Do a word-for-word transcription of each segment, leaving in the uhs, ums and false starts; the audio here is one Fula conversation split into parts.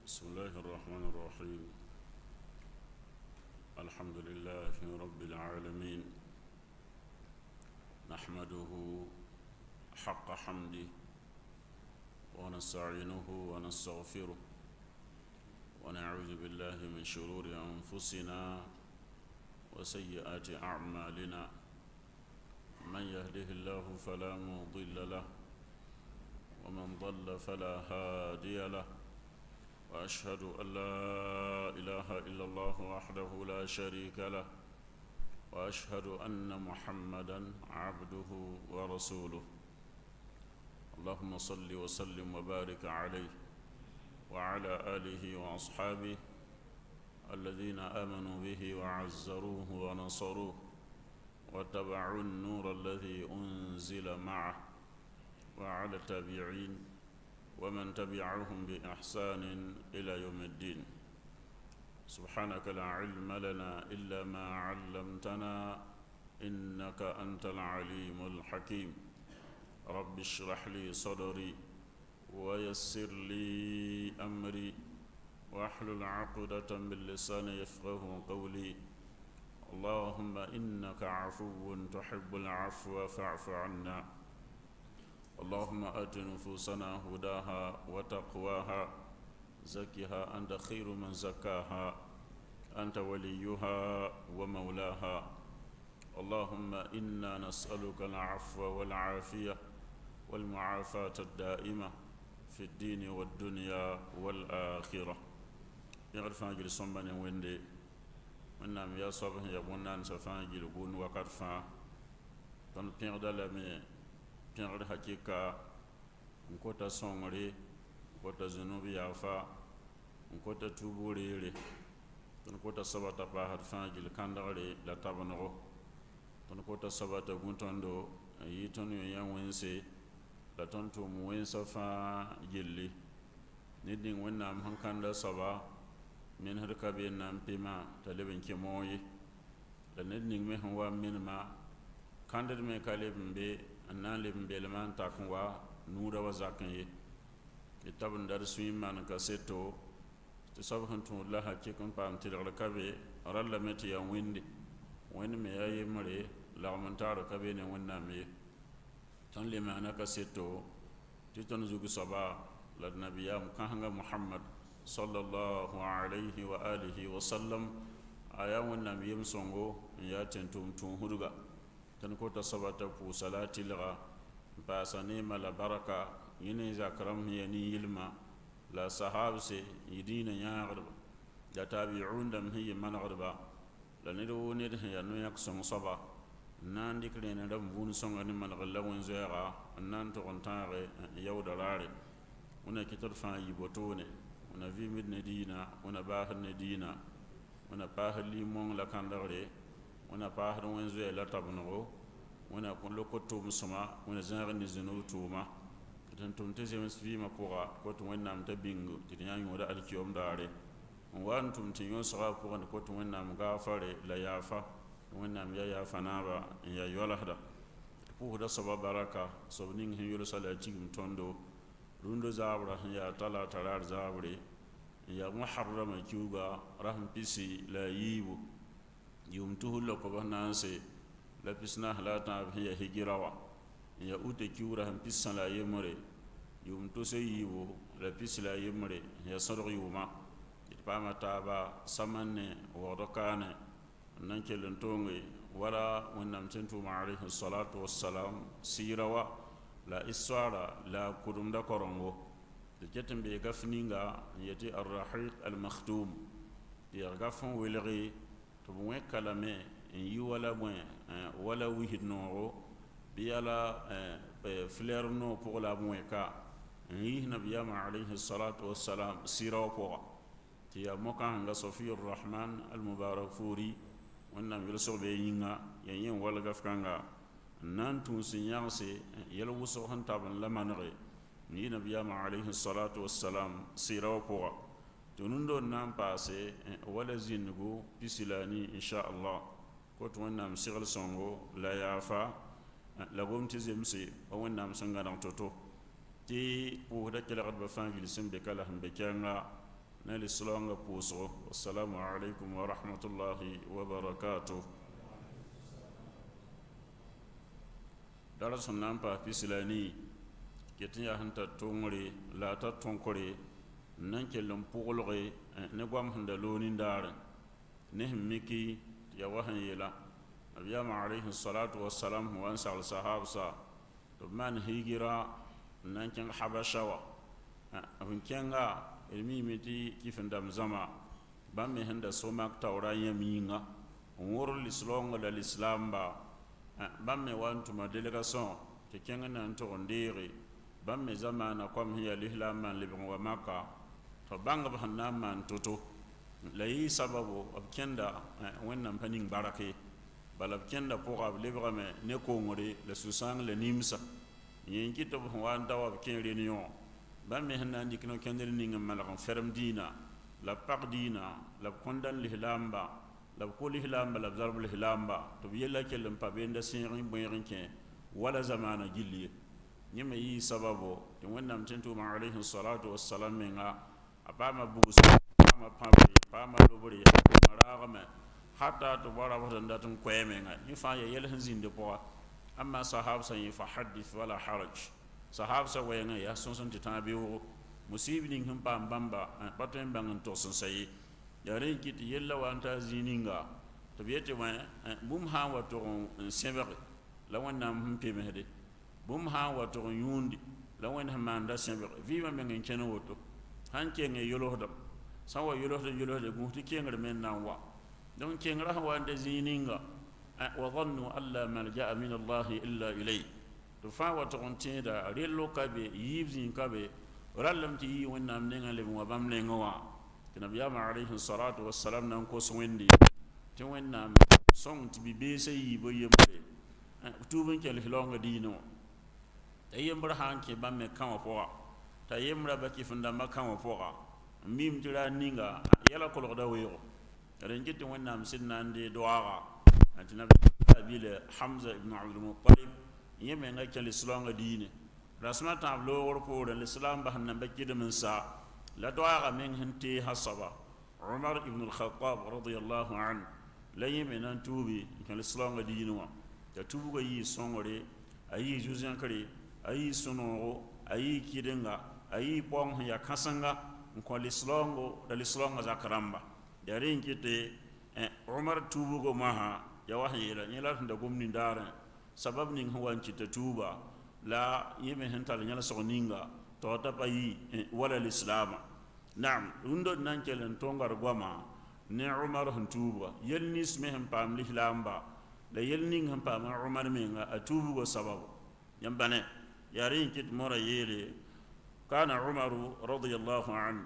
بسم الله الرحمن الرحيم. الحمد لله رب العالمين، نحمده حق حمده ونستعينه ونستغفره ونعوذ بالله من شرور أنفسنا وسيئات أعمالنا. من يهده الله فلا مضل له ومن ضل فلا هادي له، وأشهد أن لا إله إلا الله وحده لا شريك له، وأشهد أن محمدا عبده ورسوله. اللهم صل وسلم وبارك عليه وعلى آله وأصحابه الذين آمنوا به وعزروه ونصروه واتبعوا النور الذي أنزل معه، وعلى التابعين ومن تبعهم بإحسان إلى يوم الدين. سبحانك لا علم لنا إلا ما علمتنا إنك أنت العليم الحكيم. رب اشرح لي صدري ويسر لي أمري واحلل عقدة من لساني يفقه قولي. اللهم إنك عفو تحب العفو فاعف عنا. اللهم آت نفوسنا هداها وتقواها، زكها أنت خير من زكاها، أنت وليها ومولاها. اللهم إنا نسألك العفو والعافية والمعافاة الدائمة في الدين والدنيا والآخرة. يعرف أن جل صنبان ويندي من نام يا صبح يبونان سفان جل بون وكرفا تنبيع دلمي pẽgr hakika n kota sõngre, n kota zunub yaafa, n kota tuubu reere, tõnd kota soaba t'a paasd fãa gill kãndgre la tabnego, tõnd kota soaba t'a gũ tõndo n yɩ tõnd yõ yã wẽnse la tõnd tʋʋm wẽnsã fãa gilli. Ned ning wẽnnaam sẽn kãnda soaba mensd ka be n na n pema t'a leb n kẽ moog ye, la ned ning me sẽn wa n menema kãndd me ka leb n be n na n leb n belma n tak n wa nuudã wa zak n ye. tɩ tab n dar sũyẽ maan ka seto tɩ soab sẽn tũud la hakɩk n paam tɩlgr ka be rallame tɩ yaa wẽnde. wẽnd me yaa yembre lagm n taar ka be ne wẽnnaam ye. tõnd le maana ka seto tɩ tõnd zug soaba la d nabiyaam kãsenga mohamad sallallahu alayhi wa alihi wa sallam a yaa wẽnnaam yem-sõngo n yaa tẽn-tʋʋm tũusdga. tõnd kota soaba t'a pʋʋsa la a tɩlga n paasa neema la baraka yẽ ne zak rãmb sẽn yaa nin-yɩlmã la sahabse yɩ dĩinã yãagdba la taabi'un dãmb sẽn yɩ manegdba la ned woo ned sẽn yaa no-yãk sõng soaba n na n dɩk rẽene rãmb vũun sõnga ne manegr la wẽn-zoɛɛga n na n tʋg n tãage n yaooda raare. wẽna kɩ tɩ d fãa yɩ botone, wẽna vɩɩmd ne dĩinã, wẽna baasd ne dĩinã, wẽna paasd lim-mõng la kãndgre, wẽna paasd wẽn-zoɛɛ la tabnego, wẽna lokot tʋʋm-sõma, wẽna zãag ne zũnub tʋʋma. d sẽn tʋm tɩ zems vɩɩmã pʋga kot wẽnnaam t'a bĩng tɩ d yã yõoda alkiom daare n wa n tʋm tɩ yõsga a pʋgẽ kot wẽnnaam gaafare la yaafa tɩ wẽnnaam yaa yaafa naaba n yaa yɔlsda. d pʋʋsda soaba baraka, soab ning sẽn yʋlsa la a tigim tõndo rũndã zaabrã sẽn yaa talaata raar zaabre n yaa muharrama kiuga ra sẽn pisi la a yiibu yʋʋm tusr la kob naanse la pis naas la a tãab sẽn yaa hijira wã n yaa uta kiugrã sẽn pis sã la a yembre yʋʋm tos a yiibu la pis la a yembre n yaa sõdg yʋʋma. d paama taaba saman ne waoodg kaane n na n kell n toonge wala wẽnnaam sẽn tʋʋma alayhi salatu wassalam sɩɩra wa la histoara la kʋdemda korengo. tɩ ket n bee gaf ninga n yetɩ arrahiq almakhtum tɩ yaa gaf n welge tɩ b wẽka lame n yi wala bõe wala wisd noogo bɩ yala flɛɛr noog pʋg la b wẽka n yɩs nabiyaamã alayhi salatu wassalam sɩra wã pʋga. tɩ yaa mokãsenga sofiyu rahman almubarak furi wẽnnaam yelsg bee yĩnga yaa yẽ n wal gaf kãnga n na n tũus n yãgse yɛl wʋsg sẽn tab n la manege n yɩ nabiyaamã alayhi salatu wassalam sɩra wã pʋga. tɩ rũndã n na n paase wala zĩndgu pisi la a ni insha allah kot wẽnnaam segl sõngo la yaafa la gom tɩ zemse wa wẽnnaam sẽn gãneg to-to tɩ pʋʋsda kelgdbã fãa yil sẽn be ka la sẽn be kɛɛnga نال السلام بوسو والسلام عليكم ورحمة الله وبركاته درس نامبا في سلاني كتيا هنتا تونغري لا تتونكري نانكلم بولغي نقوم هندلوني دار نهم ميكي يا وهن يلا نبيام عليه الصلاة والسلام وانسى الصحابة سا تبمان هيجرا نانكن حبشوا هنكنغا ilmi miti kifindam zama bamme henda somak tawra yaminga ngor lislong da l'islam ba bamme wantu ma delegation ke kenga nan to ndiri bamme zamana kom hiya lihlam man libn wa makka to banga banna man toto layi sababu abkenda wannan panin barake balab kenda pour ab librame ne ko ngore le susang le nimsa yin kito wan dawa ken réunion bamme hanna ndikno kendel ninga malakan ferm dina la pak dina la kondan lihlamba la ko lihlamba la zarb lihlamba to yella kellam pa benda sirin boyin ke wala zamana gilli nyima yi sababo to wonnam tentu ma alayhi salatu wassalam menga apama bugusa ma pambe pama lobori maragama hatta to bara wata ndatun kwemenga ni fa ya yel hanzinde po amma sahab sa yi fa hadith wala haraj sahab sa wayenga ya sonson titabiwo musibini hum pam bamba paten bangan to son sayi ya ren kit yella wanta zininga to biete wa bum ha wato sebere la wonna hum pemede bum ha wato yundi la wonna manda sebere viva men ngen keno woto hanke nge yolohdo sawa yolohdo yolohdo gumti kengre men nanwa don kengra ha wanda zininga wa dhannu alla malja'a min Allah illa ilayhi to fa wa ton tida relo kabe yibzin kabe ralam ti yi wonnam nenga le wa bam lenga wa nabiyama alayhi salatu wassalam nan ko so wendi ti wonnam song ti bi be sey bo yembe tubun kel hilonga dino tayembra hanke bamme kan wa ta yemra baki funda makan wa foga mim tira ninga yala ko da weyo ren jitti wonnam sidna ande doara antinabi bile Hamza ibn Abdul Muttalib yeme nga kel islam dine rasma tablo wor ko den islam ba hanna bakki de min sa la doaga min hinti hasaba Umar ibn al-Khattab radiyallahu an la yeme nan tubi kel islam dine wa ta tubu ga yi songore ayi juzian kare ayi sunoro ayi kidenga ayi pong ya kasanga ko l'islam go da l'islam za karamba dare nkite Umar tubu go maha ya wahira ni la tunda gumni ndara sabab ning huwanci ta tuba la yeme hental nyala soninga to ta payi wala l'islam na'am undo nan kelen tongar gwama ne Umar han tuba yelni smehem pam lihlamba la yelni han pam Umar menga atubu go sababu yambane yarin kit mora yele kana Umar radiyallahu an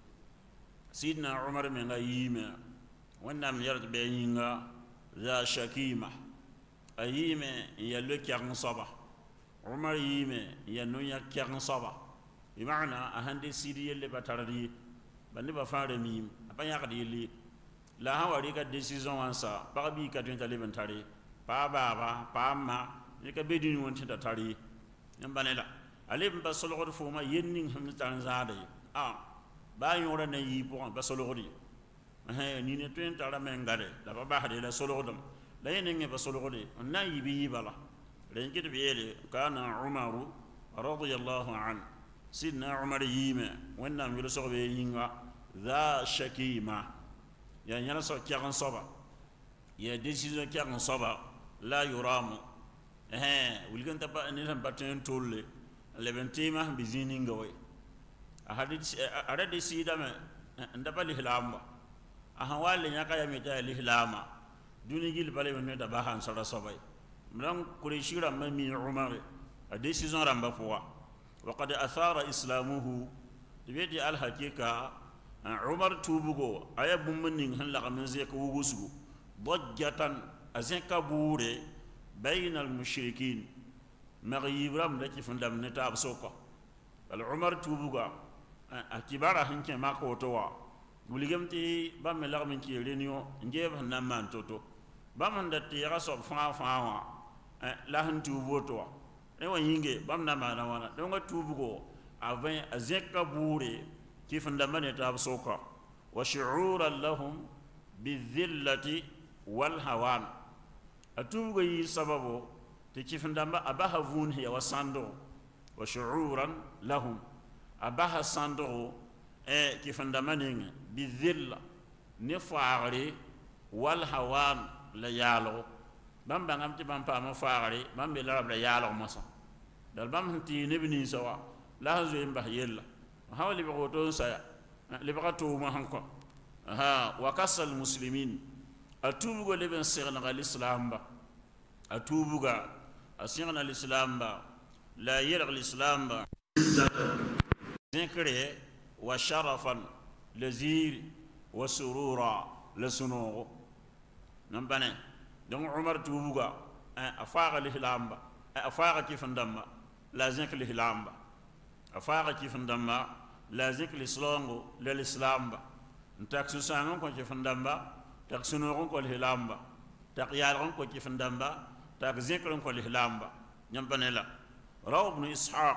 sidna Umar menga yime wannan yard be yinga za shakima ayime ya le kyan saba Umar yime ya no ya kyan saba bi maana ahande sidi yelle bataradi bandi ba faare mim apanya ka dili la hawari ka decision wansa pa bi ka tin taliban tari pa baba pa ma ni ka bedini won tin tari nyambanela ale ba solo fo ma yenning ham tan zaade ah ba yora na yi po ba solo di eh ni ne tin tara men gade la ba ba de la solo dum la yenenge ba solo di na yi bi bala len kit bi ele kana Umaru radiyallahu an sidna Umar yime wonna mi so be yinga za shakima ya nyala so kyagan soba ya decision kyagan soba la yuramu eh wulgan taba ni tan batten tolle le bentima bizini ngawe ahadith arade sidama ndaba lihlama aha wale nyaka ya meta lihlama duni gil bale men da bahan sara sobay mran kurishira mami Umar a decision ramba fowa وقد أثار إسلامه تبيتي الحقيقة عمر توبغو أي بمنين هن لغا من زيك وغسو ضجة أزيك بوري بين المشركين مغيبرام لكي فندم نتاب سوكا العمر توبغو أكبار هنك ماكو توا ولغمتي بام لغا من كي رينيو نجيب هنمان توتو بام هندتي غصب فا فا لا هن توبو توا ewa yinge bamna mana wana donga tubugo avant azeka bure كيف ندمني تاب سوكا وشعورا لهم بالذلة والهوان أتوب غي سببه تكيف ندم أباها فون هي وساندو وشعورا لهم أباها ساندو إيه كيف ندمني بالذلة نفعري والهوان ليالو بام بام تي بام بام فاري بام بلارب ليالو مسا دال بام تي نبني سوا لا زوين به يلا حاول بغوتون سا لبغتو ما هنكو ها وكسل المسلمين اتوبغو لبن سيرنا الاسلام با اتوبغا اسيرنا الاسلام با لا يرغ الاسلام با ذكره وشرفا لزير وسرورا لسنو نمبانه دون عمر توبغا افاق الاسلام با افاق كيف ندم لا ذكر الاسلام با افاق كيف ندم لا ذكر الاسلام للاسلام با نتاك سوسانون كو كيف ندم تاك سنورون كو الاسلام با تاك يالون كو كيف ندم تاك ذكرون كو الاسلام با نمبانه لا روى ابن اسحاق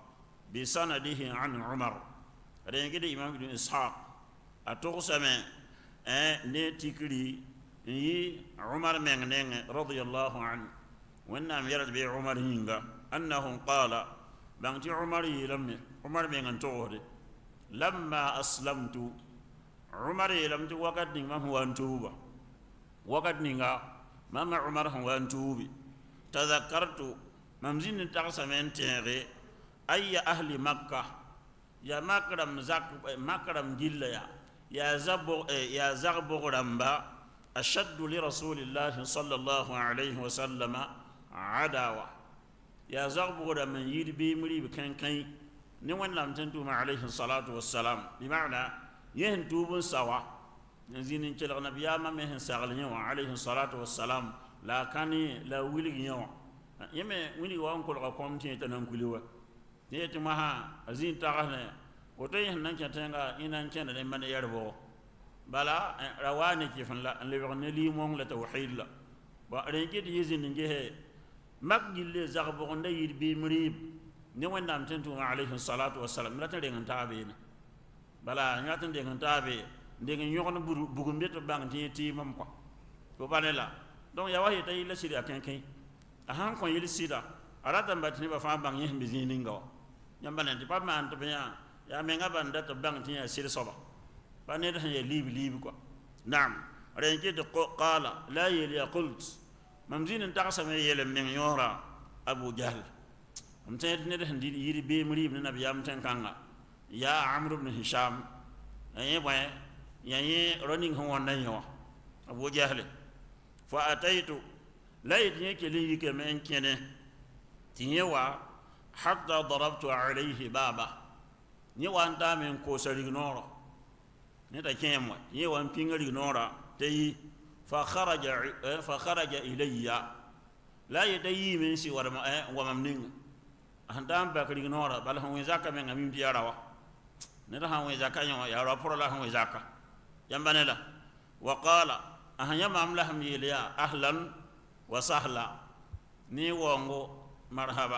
بسنده عن عمر رينغي امام ابن اسحاق اتوسمه ان نتيكري yi Umar mengneng radiyallahu anhu wanna mirat bi Umar hinga annahu qala bangti Umar yilam Umar mengan tawde lamma aslamtu Umar yilam tu wakat ning ma huwa tuba wakat ninga mama Umar huwa tubi tadhakkartu mamzin taqsamen tere ay ahli makkah ya makram zak makram gillaya ya zabu ya zagbu ramba أشد لرسول الله صلى الله عليه وسلم عداوة يا زغبور من يربي مريب كان كان نوان لم تنتم عليه الصلاة والسلام بمعنى يهن توب سوا نزين إن كلا نبيا ما مهن سغلني عليه الصلاة والسلام لا كان لا ولي يوم يمه ولي وان كل قوم تي تنقلوا نيت مها أزين تاعنا وتيه نانك تنغا إن أنك نمن يربو bala rawani kifan la le werne li mong la tawhid la ba renget yizin ngehe magille zagbo nda yirbi mrib ne wandam tentu alayhi salatu wassalam la tare ngan tabe ne bala ngatan de ngan tabe de ngan yokon bugum de to bang ti ti mam ko ko banela donc ya wahi tay la sida kan kan a han ko yili sida arata mbatni ba fa bang yihim bizini ngaw nyambane ti pa man to ya ya menga banda to bang ti ya sida soba فأنا ده يليب ليب كوا نعم رأيت قال لا يلي قلت ممزين انتقص من يلم من يورا أبو جهل ممتن ده هندي يري بي مريب النبي ممتن كانغا يا عمرو بن هشام أيه بقى يعني رنين هو نيوا أبو جهل فأتيت لا يدني كلي كمان كنه تنيوا حتى ضربت عليه بابا نيوا أنت من كوسري نورا نتا كيمو يوان بينغري نورا تي فخرج فخرج الي لا يدي من سي ورما وممنين هندام بكري نورا بل هو زكا من امين دياروا نتا هو زكا يا يا رابور لا هو زكا يمبنلا وقال اهيا ماملهم يليا اهلا وسهلا ني وونغو مرحبا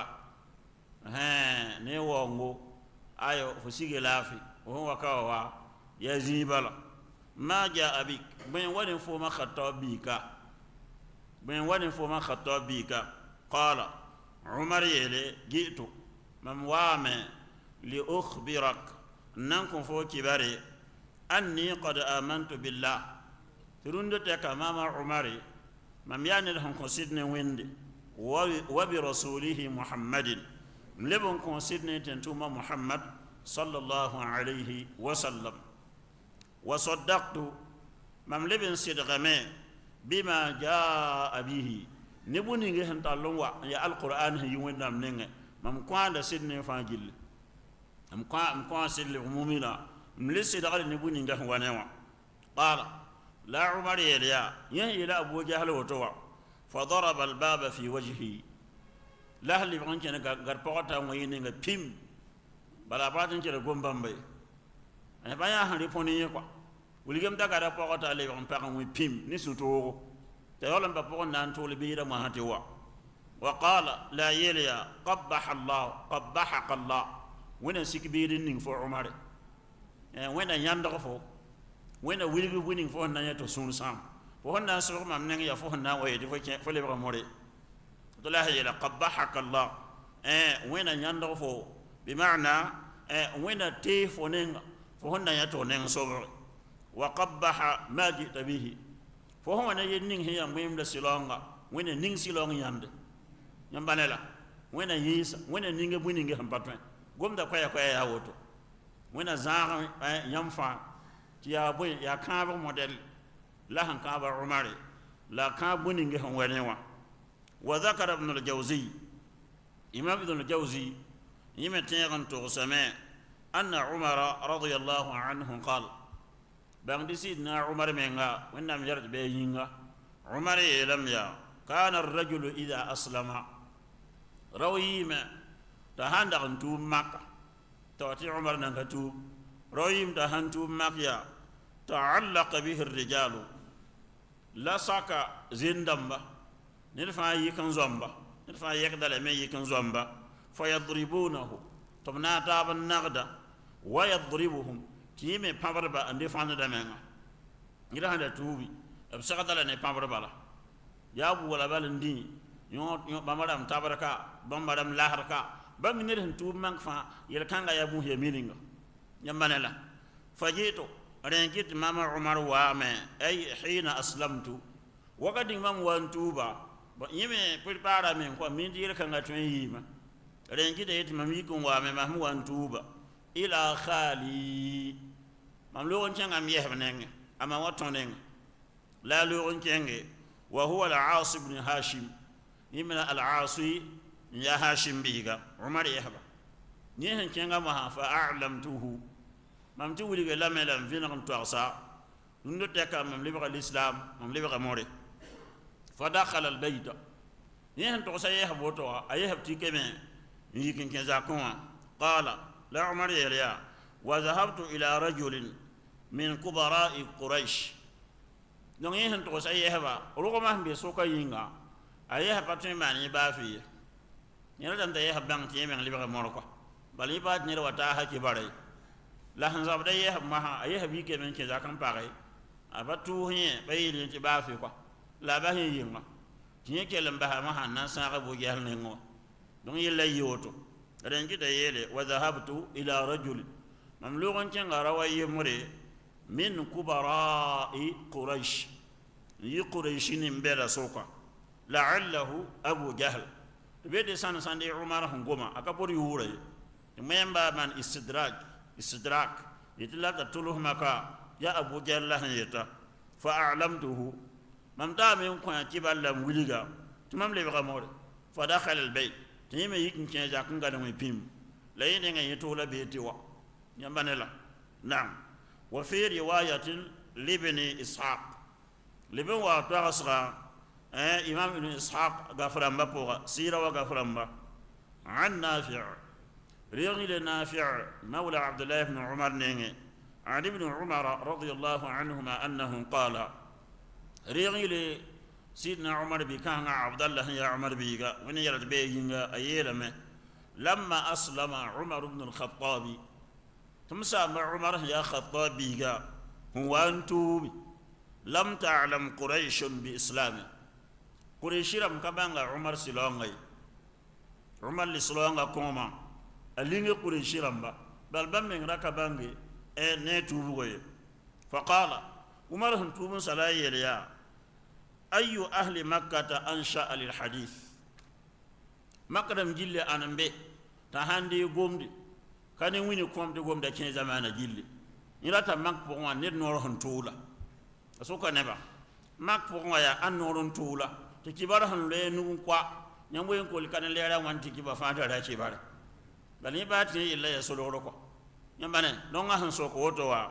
ها ني وونغو ايو فسيغي لافي وهو كاوا يا زيبالا ما جاء بك بين ودن فوما خطاب بك بين ودن فوما خطاب بك قال عمر يلي جئت مموامي لأخبرك ننكم فوق كباري أني قد آمنت بالله ترندتك ماما عمري مم يعني لهم كنسيدني ويندي وبرسوله محمد ملبن كنسيدني تنتوما محمد صلى الله عليه وسلم وصدقت مملبن صدقمه بما جاء به نبوني هن تالوا يا القران هي وندام نغ مم كوان سيدني فانجيل مم كوان كوان سيدل عمومنا ملسي دغال نبوني غ وانوا قال لا عمر يا يا الى ابو جهل وتوا فضرب الباب في وجهه لا اللي بانكنا غار بوتا ويني غ بيم bala patin kere gombambe e baya han riponi kwa wuligam daga da pokota le on pa kan wi pim ni suto te yolam ba pokon nan to le biira ma hati wa wa qala la yaliya qabbaha allah qabbaha allah wona sikbirin ning fo umar wẽnna yãndg fo wẽnna wilg wĩning fo sẽn na yẽ tɩ sũur sãam fo sẽn na n sʋg mam neng ya fo sẽn na n wa yetɩ fo lebg more tɩ la yeela qabahaka allah wẽnna yãndg fo bimana wẽnna tees fo nenga fo sẽn na yã tɩ f neng sobge wa qabaha ma jita bihi fo sẽn wa na yel ning sẽn yaa wẽemda sɩlaoonga wẽnna ning sɩlaoong yãnde yãmb bane la wẽnna yɩɩsa wẽnna ninga bũ-ninge sẽn pa tõe gomda koɛɛ koɛɛ yaa woto wẽnna zãag yãmb fãa tɩ yaa bõe yaa kãabg modɛl la sẽn kãaba umare la kãab bũ-ninge sẽn wɛ ne wã wa zakara ibn al-jawzi imam ibn al-jawzi yẽ tẽeg n togsame anna umara radiyallahu anhu qal bãng tɩ sidna umar menga wẽnnaam yɛrt bɩ a yĩnga umar yeelame yaa kana arrajulu ida aslama rao yɩɩme t'a sãn dag n tuub maka t'a wa tɩ umar nanga tuub rao yɩɩm t'a sãn tuub mak yaa ta'allaqa bihi arrijalu la saka zĩn-dãmba ned fãa yik n zõmba ned fãa yɛkda lame yik n zõmba fa yadribunahu tɩ b na n taab n nagda wa yadribuhum tɩ yẽ me pãbdba n de fãnda menga yẽd sãn da tuubi b segda la ne pãbdba la yaa buula bal n dĩ bãmba rãmb tabd ka bãmba rãmb lasd ka bãmb ned sẽn tuub mãnk fãa yel-kãngã yaa bũmb ya milinga yãmb bane la fa jɩɩto rẽn kɩt mama umar waame ay hina aslamtu waka dĩng mam wa n tuuba yẽ me pʋd-paara me n kɔa min tɩ yel-kãngã tõe n yɩɩma rẽn kɩta yetɩ mam yik n waame mam sẽn wa n tuuba ila khali mam loog n kẽngame yɛsb nengẽ ama wa tõ nengẽ la a loog n kẽnge wa huwa al-aas ibn hashim yẽ mena al-aasi n yaa hashim biiga umar yɛsba yẽ sẽn kẽnga mosã fa a'lamtuhu mam tɩ wilge lame la n vẽneg n toagsa rũndã tɛka mam lebga lislam mam lebga more fa dakhala albayta yẽ sẽn togsa yɛsb woto wã a yɛsb tikame n yik n kẽ zakẽ wã qala la umar yeel yaa wa zahabtu ila rajulin min kubara'i quraish donc yẽ sẽn togsa yɛsba rogmã sẽn be soka yĩnga a yɛsb pa tõe n maan yẽ baafɩ ye yẽra dãmb t'a yɛsb bãng tɩ yẽ meng lebga mor kɔa bala yẽ paa tɩ ned wa taasa kibara ye la sẽn zabda yɛsb masã a yɛsb yikame n kẽ zak n page a pa tʋʋs yẽ pa yeel yẽ tɩ baafɩ kɔa la a bas yẽ yɩnga tɩ yẽ kell n basa masã n na n sãag bo-gɛsl nengẽ wã donc yella yɩ woto rẽn kɩta yeele wa dhahabtu ila rajulin mam loog n kẽnga ra wa yembre min kubara'i quraish n yɩ quraishi nin bɛda soka la'allahu abu jahl tɩ be de sãn sãn de umar sẽn goma a ka pʋd yʋʋra ye tɩ mõem baa maan istidraj istidrak yetɩ la t'a tʋls maka ya abu jahl la sẽn yeta fa a'lamtuhu mam taame n kõ kɩbar la m wilga tɩ mam lebga more fa dakhala albayt tɩ yẽ me yik n kẽ zak n gadem pĩm la yẽ nengã yẽ tʋʋla bee tɩ wa yãmba ne la nam wa fi riwayatin libni ishaq leb n wa toagsga imam ibn ishaq gaf rãmba pʋga sɩɩra wa gaf rãmba an nafi' ريغي لنافع مولى عبد الله بن عمر نيني عن ابن عمر رضي الله عنهما أنه قال ريغي لسيدنا عمر بكان عبد الله يا عمر بيغا من يرد بيغا أيلمه لما أسلم عمر بن الخطاب تمسى مع عمر يا خطاب بيغا هو أنتم لم تعلم قريش بإسلامه قريش لم كبان عمر سلونغي عمر لسلونغا كوما alinge quraishi ramba bal bam men raka bange e ne tubugoye faqala umar han tubun salaye ya ayu ahli makkah ansha lil hadith makadam jille anambe ta hande gomdi kane wini komde gomda ken zamana jille irata mak po wan ne noro han tula asuka neba mak po ya an noro tula to kibara han le nu kwa nyambo en ko kan le ra wan tiki ba fa ta ra kibara bali ba tɩ yella ya solgro kɔ yãmba ne nonga sẽn sok woto wa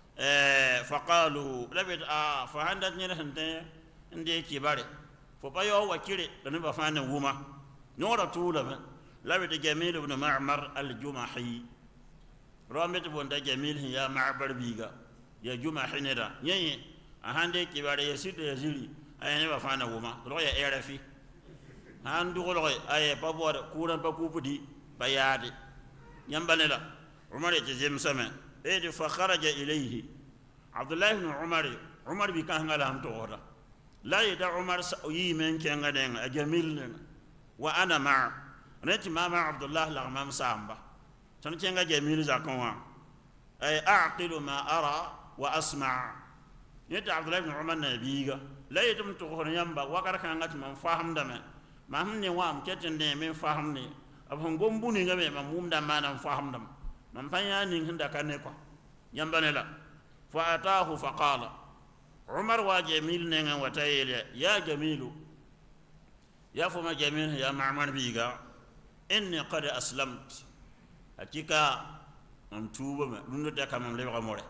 faqalu la bɩ a fo sãn dat ned sẽn tẽ n dee kɩbare fo pa yaoo wa kɩre la nebã fãa ne wʋma noora tʋʋlame la bɩ tɩ jamil ibn mamar aljumahi roa me tɩ boonda jamil sẽn yaa mabar biiga ya jumahi neda yẽ yẽ a sãn dee kɩbare ya sɩd ya ziri a ya nebã fãa ne wʋma rog ya ɛɛra fɩ sãn dʋglge a ya pa baood kʋʋrã pa kʋʋpdi bayaade yãmba ne la umar yetɩ zemsame إيه فخرج إليه عبد الله بن عمر عمر بكان لهم تورا لا يدع عمر يمن كان غدين أجمل وأنا مع نت ما مع عبد الله لغمام سامبا تنكين جميل زكوا أي أعقل ما أرى وأسمع نت عبد الله بن عمر نبيغا لا يدم تقول ينبا وقر كان غت من فهم دم ما هم نوام كتن من فهمني أبهم قومبوني جميع من موم دم ما نفهم دم من فياني هندا كنيكوا ينبني فأتاه فقال عمر وجميل نعم وتايل يا جميل يا فما جميل يا معمر بيغا إني قد أسلمت أتيكا أنتوب من دك من لبغ موري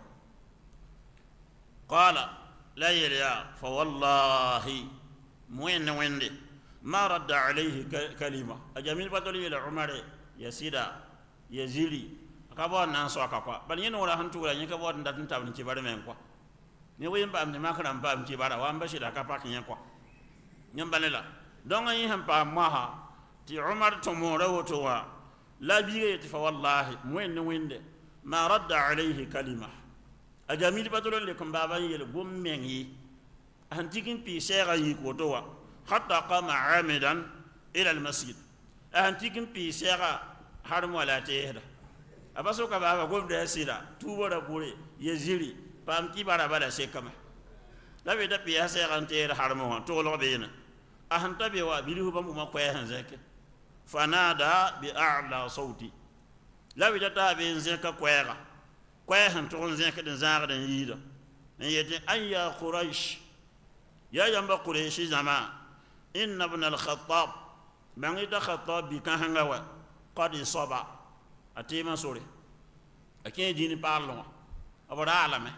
قال لا يليا فوالله موين ويندي ما رد عليه كلمة أجميل بدل إلى عمر يسيدا يزيلي كابو نانسو كاكوا بل ينو ولا هنتو ولا ينكابو نداتن تابن كبار منكوا نيوين بام دي ماكرام بام كبار وام بشيدا كاباك ينكوا نيمباللا دونغ يهم بام ماها تي عمر تمورو توا لا بيغي فوالله موين ويند ما رد عليه كلمة أجميل بدل لكم بابا يل بوم مني أنتيكين بي سيغا يكوتوا حتى قام عامدا إلى المسجد أنتيكين بي سيغا حرم ولا تهدا abaso ka baba gom da sira tubo da bure yeziri pam ki bara bala se kama la be da piya se kan ter harmo to lo be na ahan tabe wa bilu ba mu ma ko han zake fanada bi a'la sauti la be da ta be zaka ko ya ko han to zaka den zaka den yida ne yete ayya quraish ya yamba quraish zama inna ibn al-khattab bangi da khattab bi kan hangawa qad saba atema sore akin dini parlo abara alame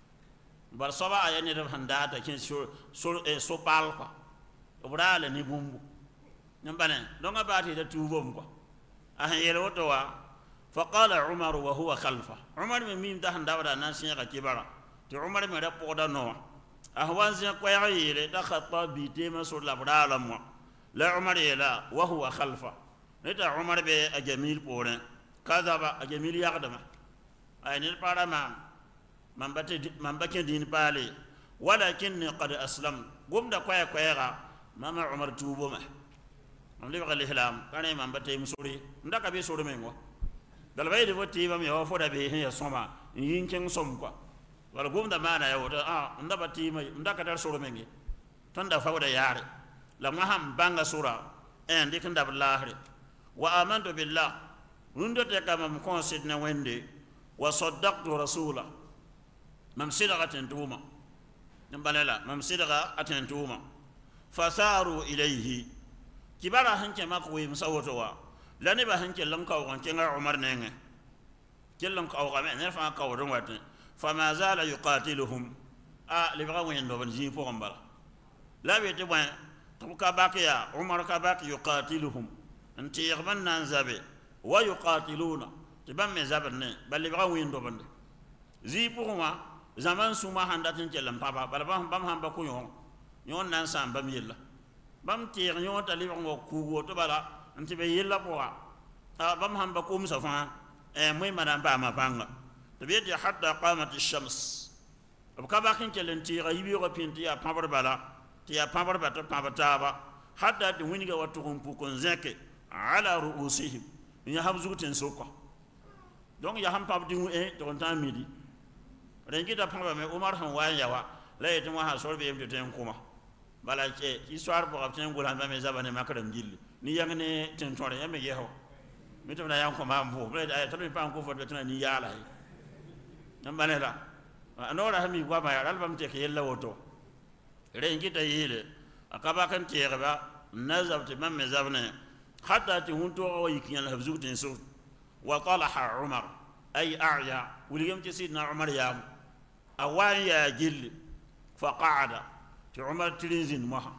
bar soba ayani de handata kin so so e so pal ko abara ala ni bumbu nyambane donga bati da tubom ko ah yelo to wa fa qala umar wa huwa khalfa umar mi mim da handa wada nan sin ka kibara to umar mi da poda no ah wanzi ko ya yele da khatta bi tema so la bara alamo la umar yela wa huwa khalfa nita umar be a jamil pore كذا أجميل يقدم أي نلبارا ما من بت من بكين دين بالي ولكني قد أسلم قم دا كوي كويرا ما ما عمر توبو ما من لي بقى الإسلام كان من بتي مسوري ندا كبي سوري منغوا دل باي دي فتي بام يو فودا بي هي سوما ينكين سوم كوا ولا قم دا ما أنا يو آه ندا بتي ما ندا كدار سوري منغي تندا فودا ياري لما هم بانغا سورا إن دي كندا بالله وآمنت بالله رندت كما مكون سيدنا ويندي وصدقت رسولا ممسدغة توما نبالا ممسدغة توما فساروا إليه كبارا هنك ماكوي مسوتوا لا نبا هنك لنكا وكان عمر نينغ كلن كاو غامي نرفع كاو روات فما زال يقاتلهم ا لبغا ويندو بنجي فوم بالا لا بيتي وين تبكا باكيا عمر كباك يقاتلهم انت يغبن نانزابي ويقاتلون تبم زابن بل بغا ويندو بند زي بوما زمان سوما هانداتين تلم بابا بل بام بام هم بكو يون يون نان سام بام يلا بام تير يون تالي بغا كوغو تو بالا انت بي يلا بوا ا بام هم بكو مسفا ا موي مدام با ما بانغ تبيت حتى قامت الشمس ابكا باكين تلن تير يبي رو بينتي ا بامبر بالا تي ا بامبر باتا بامبر تابا حتى دي وينغا واتو كون زكي على رؤوسهم ni ham zugutin soko donc ya ham pab dingu e to tan midi rengi da pamba me umar han wa yawa la yete mo ha sorbe yemde ten kuma bala ke histoire bo abten gulan ba me zabane makaram gilli ni yangne ten tore yame yeho mi to na yan ko ma mbo bre ay to mi pan ko fo de tan ni yala yi nam banela anora hami wa ma ya albam te ke yella woto rengi da yile akaba kan tiyeba nazabti mam me zabane حتى تهونتو أو يكين الهبزوك تنسو وطلح عمر أي أعيا وليم تسيدنا عمر يام أوان يا جل فقعد عمر تلينزين مها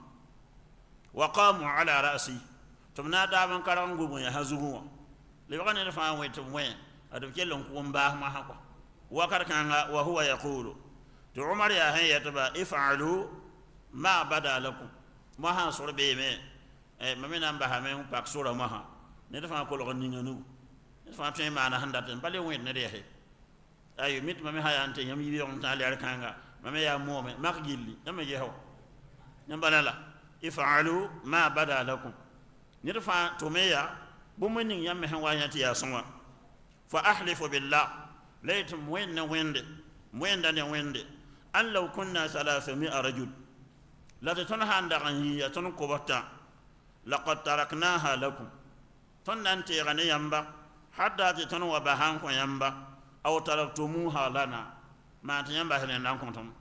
وقاموا على رأسي تمنا دابن كرانغو من يهزوه لبغاني نفهم ويتموين أدب كيلون كوم باه مها وكر كان وهو يقول عمر يا هي تبا افعلوا ما بدا لكم مها صور بيمه eh mamina mbaha men pak sura maha ne dafa ko lo ninga nu dafa tay mana handa tan bale wet ne rehe ayo mit mame hayante yam yibi on taali arkanga mame ya moome mak gilli dama jeho nyambalala if'alu ma bada lakum nirfa tumeya bumunin yamme han wanyati ya sonwa fa ahlifu billah laytum wenna wende mwenda ne wende an law kunna thalathami'a rajul la tatuna handa kan yi ton ko batta laqad taraknaha lakum ton nan te gane yamba hadda te ton wa bahan ko yamba aw taraktumuha lana ma ta yamba helen nan ko ton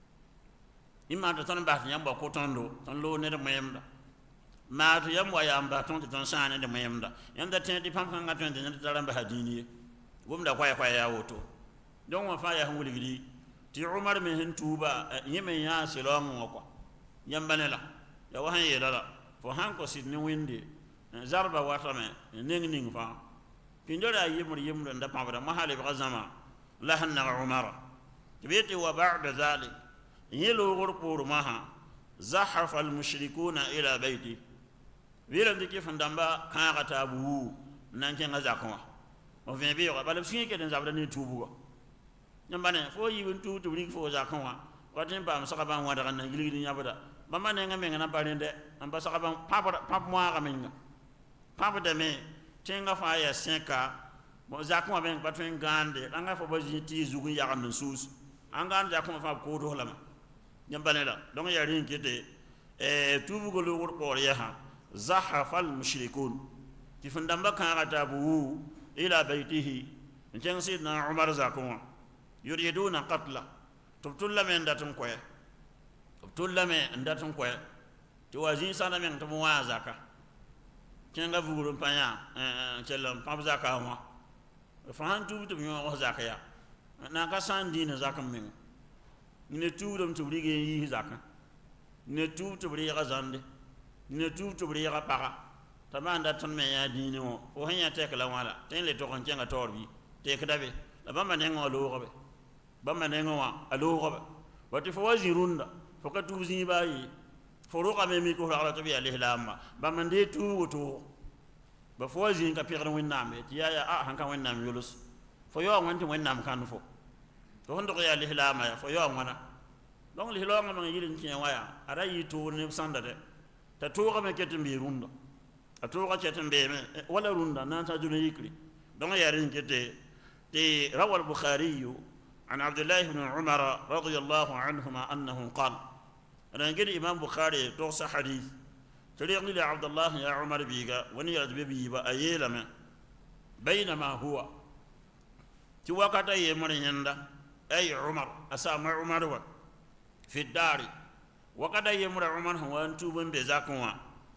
imma to ton ba ta yamba ko ton do ton lo ne de mayamda ma to yamba yamba ton te ton sane de mayamda yanda te di pam kan gaton de ne taramba hadini gumda kwaya kwaya ya woto don wa fa ya hunguli gidi ti umar min hin tuba yemen ya silon ko yambanela ya wa han yela fo han ko sidni windi zarba watame ning ning fa pindora yimur yimur nda pabra mahali ba zama la hanna umar kibiti wa ba'da zalik yelo gurqur maha zahafa al mushrikuna ila baiti wila ndiki fandamba kan katabu nan ken azakwa o vient bi wa bala fin ke den zabra ni tubu nyambane fo yibun tu tu ring fo zakwa watin ba am saka ban wada kan ngili nyabada mama ne ngame ngana balende am ba saka ban papa papa mo ga menga papa de me tenga fa ya cinq mo zakwa ben patwen gande anga fo ba jiti zugu ya kan sus anga zakwa fa ko do lama nyambane la donc ya ring kete e tubu go lo ko ya ha zahafa al mushrikun tifandamba kan katabu ila baitihi nten sidna umar zakwa yuriduna qatla tubtulla men datun koy tubtulla men datun koy to wazin sana men to wa zaka kenga vuguru panya eh celam pam zaka wa fa han tubu to nyo wa zaka ya na ka san dina zaka men ne tubu dum tubrige yi zaka ne tubu tubrige ga zande ne tubu tubrige ga para tamanda ton men ya dini o o hanya tekla wala ten le to kon kenga torbi tekdabe la bamba ne ngolo robe bamba ne ngwa alo robe wati fo wazirunda fo ka tuzi bayi fo roka me mi ko ala to bi alayhi lamma bamba de tu to ba fo wazin ka pirna winname ti ya ya a hanka winnam yulus fo yo wanti winnam kan fo to hondo ko ya alayhi lamma ya fo yo wana donc li lo ngam yilin ci waya ara yi to ne sanda de ta to ga me ketin bi runda a to ga ketin be me wala runda nan ta juna yikri donc ya rin kete ti rawal bukhari عن عبد الله بن عمر رضي الله عنهما أنه قال أنا نقول إمام بخاري توصى حديث تليق لي عبد الله يا عمر بيقى ونيرد بيبا أيلما بينما هو توقت أي مريندا أي عمر أسامة عمر في الدار وقد أي مر عمر هو أنتو من بزاكوا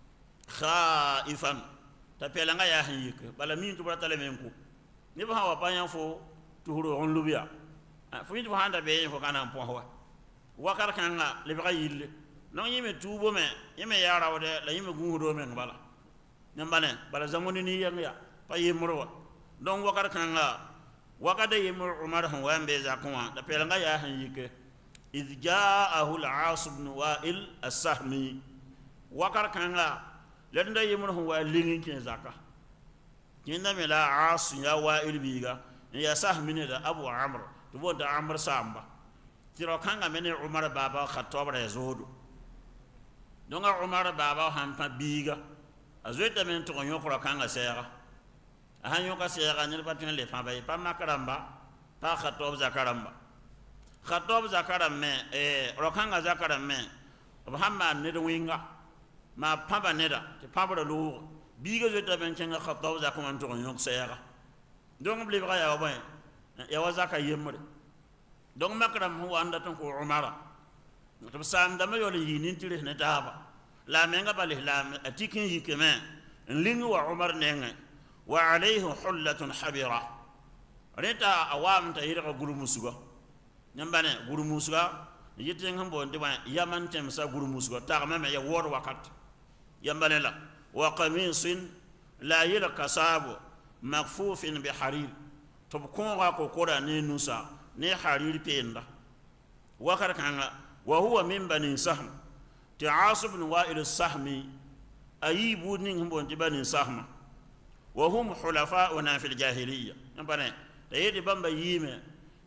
خائفا تبيلنا يا هيك بلا مين تبرت لمنكو نبها وبايا فو تهرو عن لبيا fuit fo handa be fo kana po ho wakar kanga le ba yille non yime tubo me yime yara wode la yime guudo men bala nyambane bala zamoni ni yanga pa yimro don wakar kanga wakada yimro umar han wambe za kuma da pelanga ya han yike iz jaahu al-aas ibn wa'il as-sahmi wakar kanga le nda yimro han wa lingin ken zaka kinda me la aas ya wa'il biga ya sahmi ne da abu amr to bonda amr samba tiro kanga mene umar baba khattab rezodo donga umar baba han pa biga azoita men to nyokro kanga sera ahanyo ka sera nyel patin le fa bay pa makaramba pa khattab zakaramba khattab zakaram me e rokanga zakaram me muhammad ne do winga ma pamba neda te pamba lo biga zoita men cenga khattab zakaman to nyok sera donc ble bra ya ba ya wazaka yemre donc makram huwa anda tan ko umara to sanda ma yole yinin tire ne taba la menga bal la atikin yikeme lingi wa umar nenga wa alayhi hullatun habira reta awam ta yira guru musuga nyambane guru musuga yiten hambo ndiba yaman tem sa guru musuga ta ma ya wor wakat yambane la wa qamisin la yira kasabu maghfufin bi harir to ko ga ko kora ne nusa ne harir penda wakar kanga wa huwa min bani sahm ta'as ibn wa'il as-sahmi ayibu nin hum bonti bani sahma wa hum hulafa'una fil jahiliyya nambane da yedi bamba yime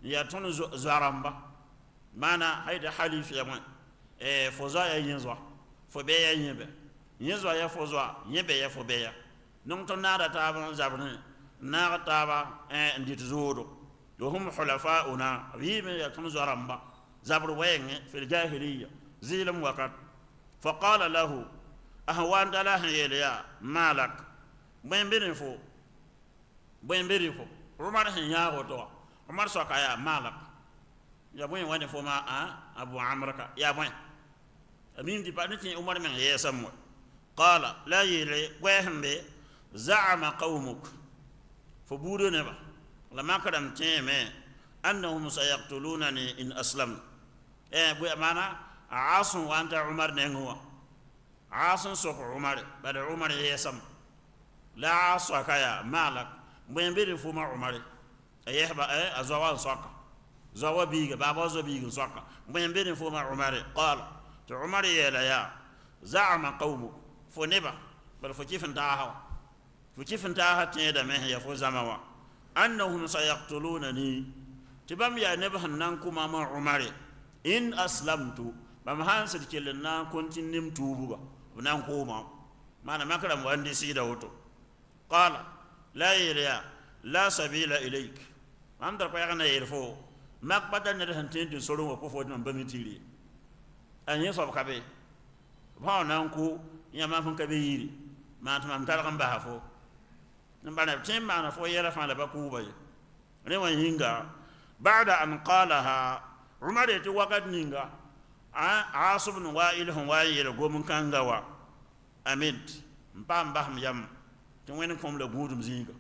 ya ton zaramba mana hayda halif ya mo e fo zo ya yin zo fo be ya yin be yin zo ya fo zo yin be ya fo be ya non ton nada ta ban zabne na ta ba e ndit zodo do hum hulafauna wi me ya ton zaramba zabru wayenge fil jahiliya zilam waqat faqala lahu ahwan dalah yeliya malak ben ben fo ben ben fo umar hin ya goto umar so kaya malak ya boy wani fo ma a abu amraka ya boy amin di padati umar men yesam qala la yili wahmbe za'ama qaumuk fo budo ne ba la makadam teme annahum sayaqtulunani in aslam eh bu mana asun wanta umar ne ngwa asun so umar bada umar yesam la asakaya malak ben bere fo ma umar ayehba eh azawan saka zawa biga baba zo biga saka ben bere fo ma umar qala to umar yela ya za'ama qaumu fo neba bal fo kifin ta ha fo kifin ta ha te da me ya fo zamawa annahum sayaqtulunani tibam ya neba hannan kuma ma umar in aslamtu bam hansir kelna kontinim tububa nan koma mana makaram wandi sida woto qala la ila la sabila ilayk amdar ko yana yirfo mak badan ne han tin soro ko fo nan bamitiri an yeso kabe ba nan ko yama fun kabe yiri ma tam tar kan ba fo nan bana tin ma na fo yera fa la ba ku ba ne wan hinga ba'da an qalaha umar yati waqad ninga a asubun wa'il hum wa'il gomun kangawa amint mbam baham yam to wen kom la gudum zinga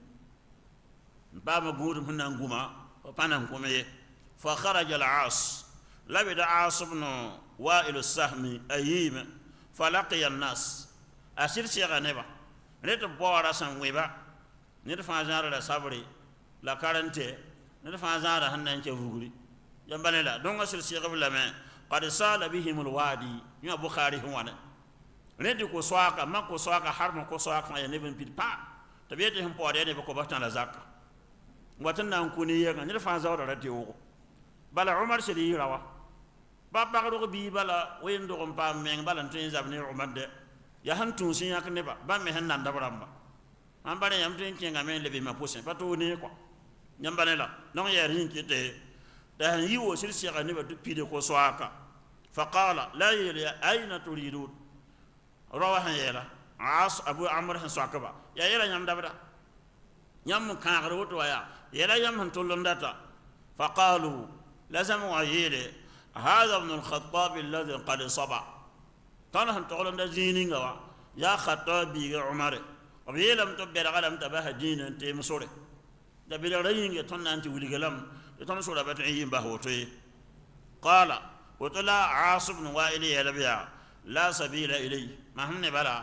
mbam gudum hunan guma panan komeye fa kharaja al-as labida asubun wa'il as-sahmi ayim falaqiya an-nas asir siga neba net bora san weba net fa jara la sabri la karante net fa jara hanan ce vuguri jambale la donga sir siga bulame qad sala bihim al-wadi ya bukhari huwana redi ko swaka makko swaka harma ko swaka ya neben pit pa tabiyete him pode ne ko batan la zakka watan nan kuni yega ni fa zawra rati wo bala umar shiri rawa babba ko bi bala wendo ko pam men bala tin zabni umar de ya han tun sin yak ne ba ba me han nan dabramba am bale yam tin kinga men lebi ma posin pato ne ko nyambale la non ya rin kite da yi wo shir siga ne ba pide ko swaka faqala la ya ayna turidun rawahan yela as abu amr han swakaba ya yela nyam dabda nyam kaagro woto ya yela yam han tolondata faqalu lazam wa yele هذا ابن الخطاب الذي قد صبع كان هم تقولون ده زينين غوا يا خطاب بيجي عمر وبيلم تبير غلام تباه دين انت مسوره ده بيرين يتون انت ولي غلام يتون سوره بتعين بهوتي قال وطلع عاص بن وائل يلبيا لا سبيل الي ما هم بلا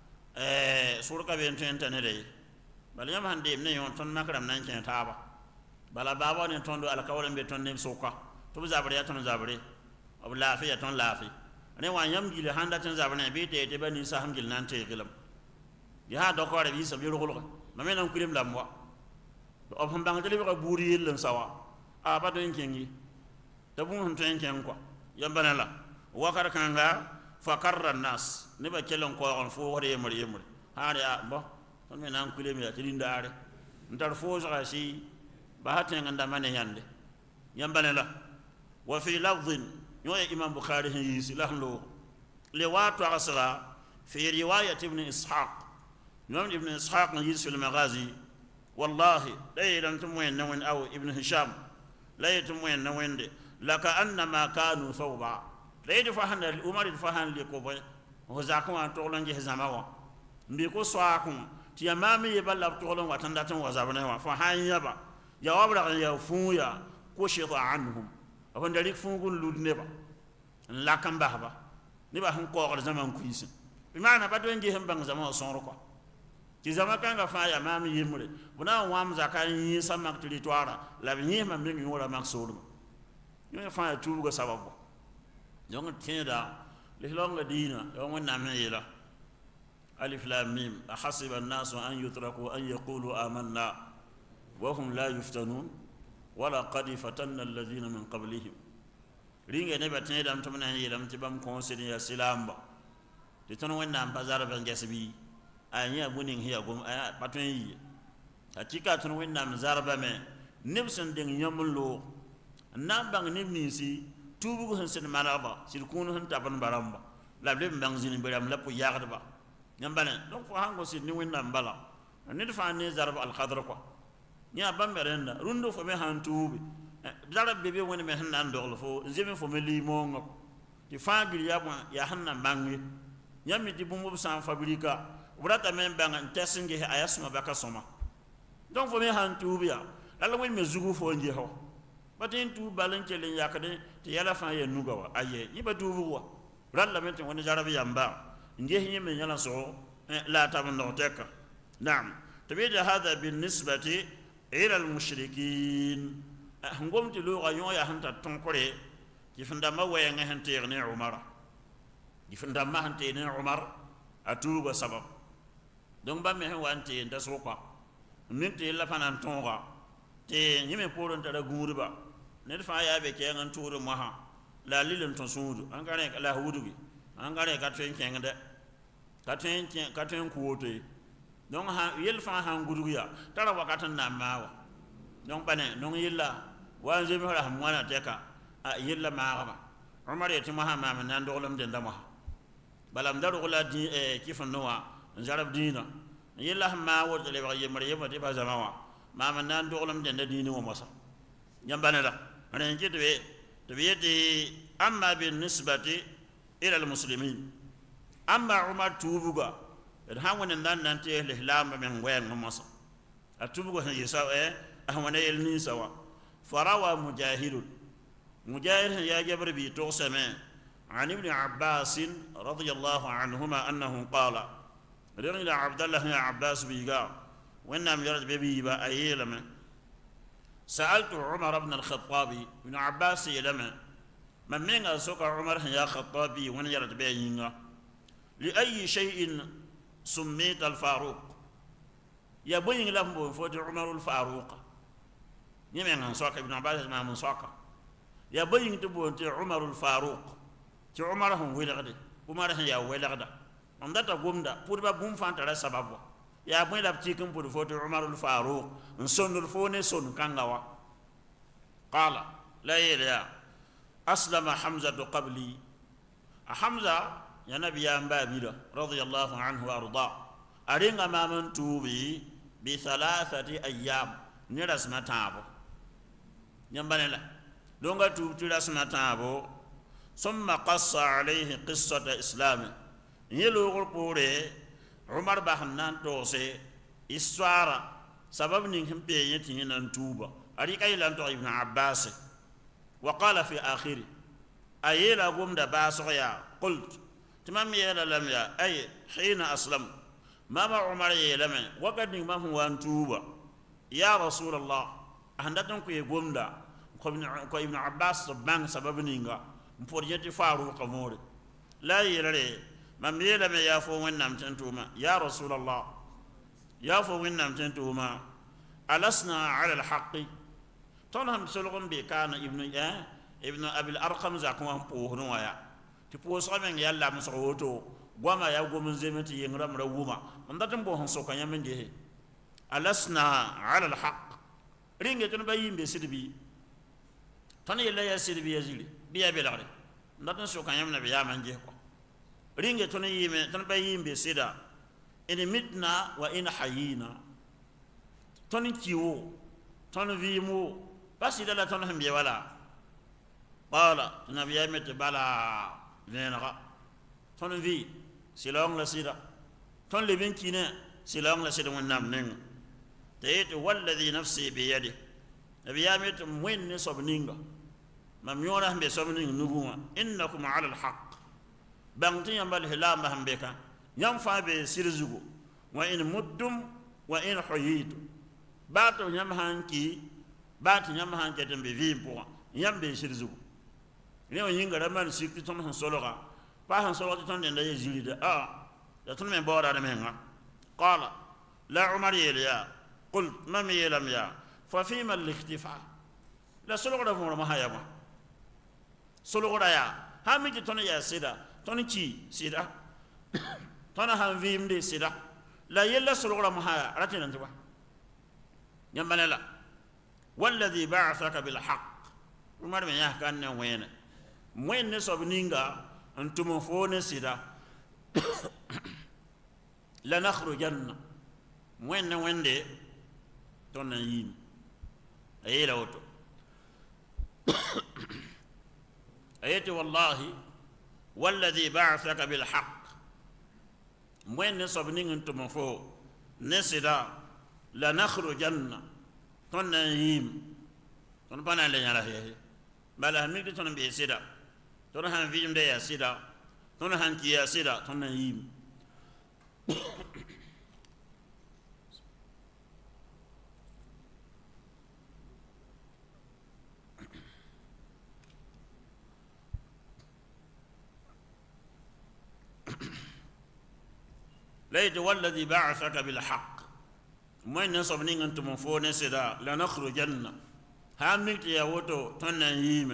ا سوره بنت انت ندي بل يوم هندي من يون تون مكرم نان تابا بلا بابا ني توندو الكاولم بتون نيم سوكا to zabre ya ton zabre ob lafi ya ton lafi ne wa yam gile handa ton zabre be te te bani sa hamgil nan te gilam ya do ko re bi sabi rogol ko ma menan kulim lamwa ob hum bang tele ko buri yellen sawa a ba do nkengi to bum hum ten ken ko yambana la wakar kanga fakarra nas ne ba kelon ko on fo wore yemre yemre haare a bo ton menan kulim ya tilindare ndar fo sa si ba haten nganda mane yande yambana la وفي لفظ يوي إمام بخاري يسلح له لوات عصرا في رواية ابن إسحاق يوم ابن إسحاق يجلس في المغازي والله لا يتموين نوين أو ابن هشام لا يتموين نوين دي لكأنما كانوا ثوبا لا يدفعن الأمر يدفعن لكوبي وزاكم أن تغلن جهزموا بيكو سواكم تيامامي يبلغ تغلن وتندتن وزابنوا فهان يبا جواب لغن يوفويا كشط عنهم abon darik fungun lud neba la kamba ba neba han ko gal zaman ku yisin bi maana ba do ngi hem bang zaman sonro ko ci zaman kanga fa ya mam yimre buna wam zakan yi samak territoire la bi ma mi wala mak solo ñu fa ya tu go sababu donc tienda li longa dina yo wonna me yela alif lam mim ahasiba an-nasu an yutraku an yaqulu amanna wa hum la yuftanun wala qad fatanna alladhina min qablihim ringe ne batene dam to manan yelam tibam konsin ya silamba de ton wonna bazar ban gasbi anya bunin hiya gum aya patun yi hakika ton wonna zarba me nibsan den yamlo nan bang nibnisi tubu han sen maraba sil kunu han taban baramba la blem bang zin biram la pu yagdba nyambane donc fo hango sil ni wonna mbala ne fa ne zarba al qadr ko nya bamberenda rundo fo me han tubi zarab bebe woni me han nan doglo fo zeme fo me limongo ti fagir ya ya hanna bangi nyami di bumbu san fabrika burata men bang tesinge ayasuma baka soma donc fo me han tubi ya la woni me zugu fo nje ho batin tu balan kelen yakade ti yala fa ye nugawa aye yiba tubu wa ralla men woni zarab yamba nje hinye me nyala so la tabon no teka na'am tabida hada بالنسبه إلى المشركين هم تلوغا يون يا هنتا تنقري يفندا ما وين هنتيرني عمر يفندا ما هنتيرني عمر أتوبة سبب دون بام هو أنتي إنت سوقا ننتي لا فنان تونغا تي نيمي بورن تدا غوربا ندفع يا بكي أن تور مها لا ليلم تنسود أنكاري لا هودوي أنكاري كاتين كينغدا كاتين كاتين كوتي donc ha yel fa ha nguruya tara wakatan na mawa donc bane non yilla wa jemi hora hamwana teka a yilla maama umar yati muhammad nan dogolam den dama balam daru la di e kifan nowa jarab dina yilla ma wor le ba yemar yema de ba zamawa mama nan dogolam den dini wo masa nyambane la ane jitwe to yeti amma bin nisbati ila al muslimin amma umar tubuga الهون النان ننتهي الإهلام من وين مصر أتوبه يسوع أهون يلني سوا فروى مجاهد مجاهد يا جبر بيتوسم عن ابن عباس رضي الله عنهما أنه قال رجل عبد الله يا عباس بيقال وإنما يرد ببيبا أيلما سألت عمر بن الخطاب ابن عباس يلما من من سوق عمر يا خطابي وين يرد بينينا لأي شيء سميت الفاروق يا بوين لامبو فوت عمر الفاروق يمين عن سوق ابن عباس ما من سوق يا بوين تبو عمر الفاروق تي عمر هم ويلغد عمر يا ويلغد on data gomda pour ba bum fanta la sababu ya boy la ptikum pour foto umar al faruq on sonul fone son kangawa qala la ya aslama hamza qabli hamza ya nabi ya mbabila radiyallahu anhu arda aringa maman tubi bi thalathati ayyam ni rasma tabo nyambanela donga tubi tu rasma tabo summa qassa alayhi qissata islami yelo gorpore umar bahnan to se histoire sabab ni himbe yeti nan tuba ari kay lan to ibn abbas wa qala fi akhir ayela gumda basoya qult tamam yela lam ya ay hina aslam mama umar yelama waqad ni ma huwa tuba ya rasul allah ahandatan ko gumda ko ibn abbas bang sabab ni nga mpor yeti faru qamore la yelare mam yelama ya fo wonnam tantuma ya rasul allah ya fo wonnam tantuma alasna ala alhaq tonham solgon be kana ibnu ya ibnu abil arqam zakwa po hono waya ti po so men yalla mo so woto gwama ya gomun zemeti yengram rawuma ndatam bo hon so kanya men de alasna ala alhaq ringe ton bayimbe sidbi ton yella ya sidbi yazili biya belare ndatam so kanya men be ya manje ko ringe ton yime ton bayimbe sida in mitna wa in hayina ton kiwo ton vimo basi dala ton hambiya wala qala nabiya met bala venera ton vi silong la sida ton le ben kina silong la sida wonnam nen tayet walladhi nafsi bi yadi nabiya met mwen ne sobninga mam yora hambe sobninga nuguma innakum ala alhaq bangti yambal hilama hambeka yam fa be sirzugo wa in muddum wa in huyitu bato yam hanki bato yam hanki tembe vimpo yam be sirzugo ne on yinga raman sikti ton han sologa pa han sologa ton den da yezilida ah da ton men bora da menga qala la umar ya qult mam yelam ya fa fima al-ikhtifa la sologda fo ma hayama sologda ya ha mi ti ton ya sida ton ci sida ton han vimde sida la yella sologda ma haya ratina tuba nyambane la والذي بعثك بالحق umar me ya kan ne wena moy ne sob ninga antum fone sida la nakhrujanna moy ne wende ton yim ayela auto ayati wallahi والذي بعثك بالحق moy ne sob ninga antum fo ne sida la nakhrujanna ton yim ton bana le nyala he bala mi de ton be sida ton han vijum de ya sida ton han ki ya sida ton yim ليت والذي بعثك بالحق من نصب نين انتم فون سدا لنخرجن هامنت يا وتو تنيم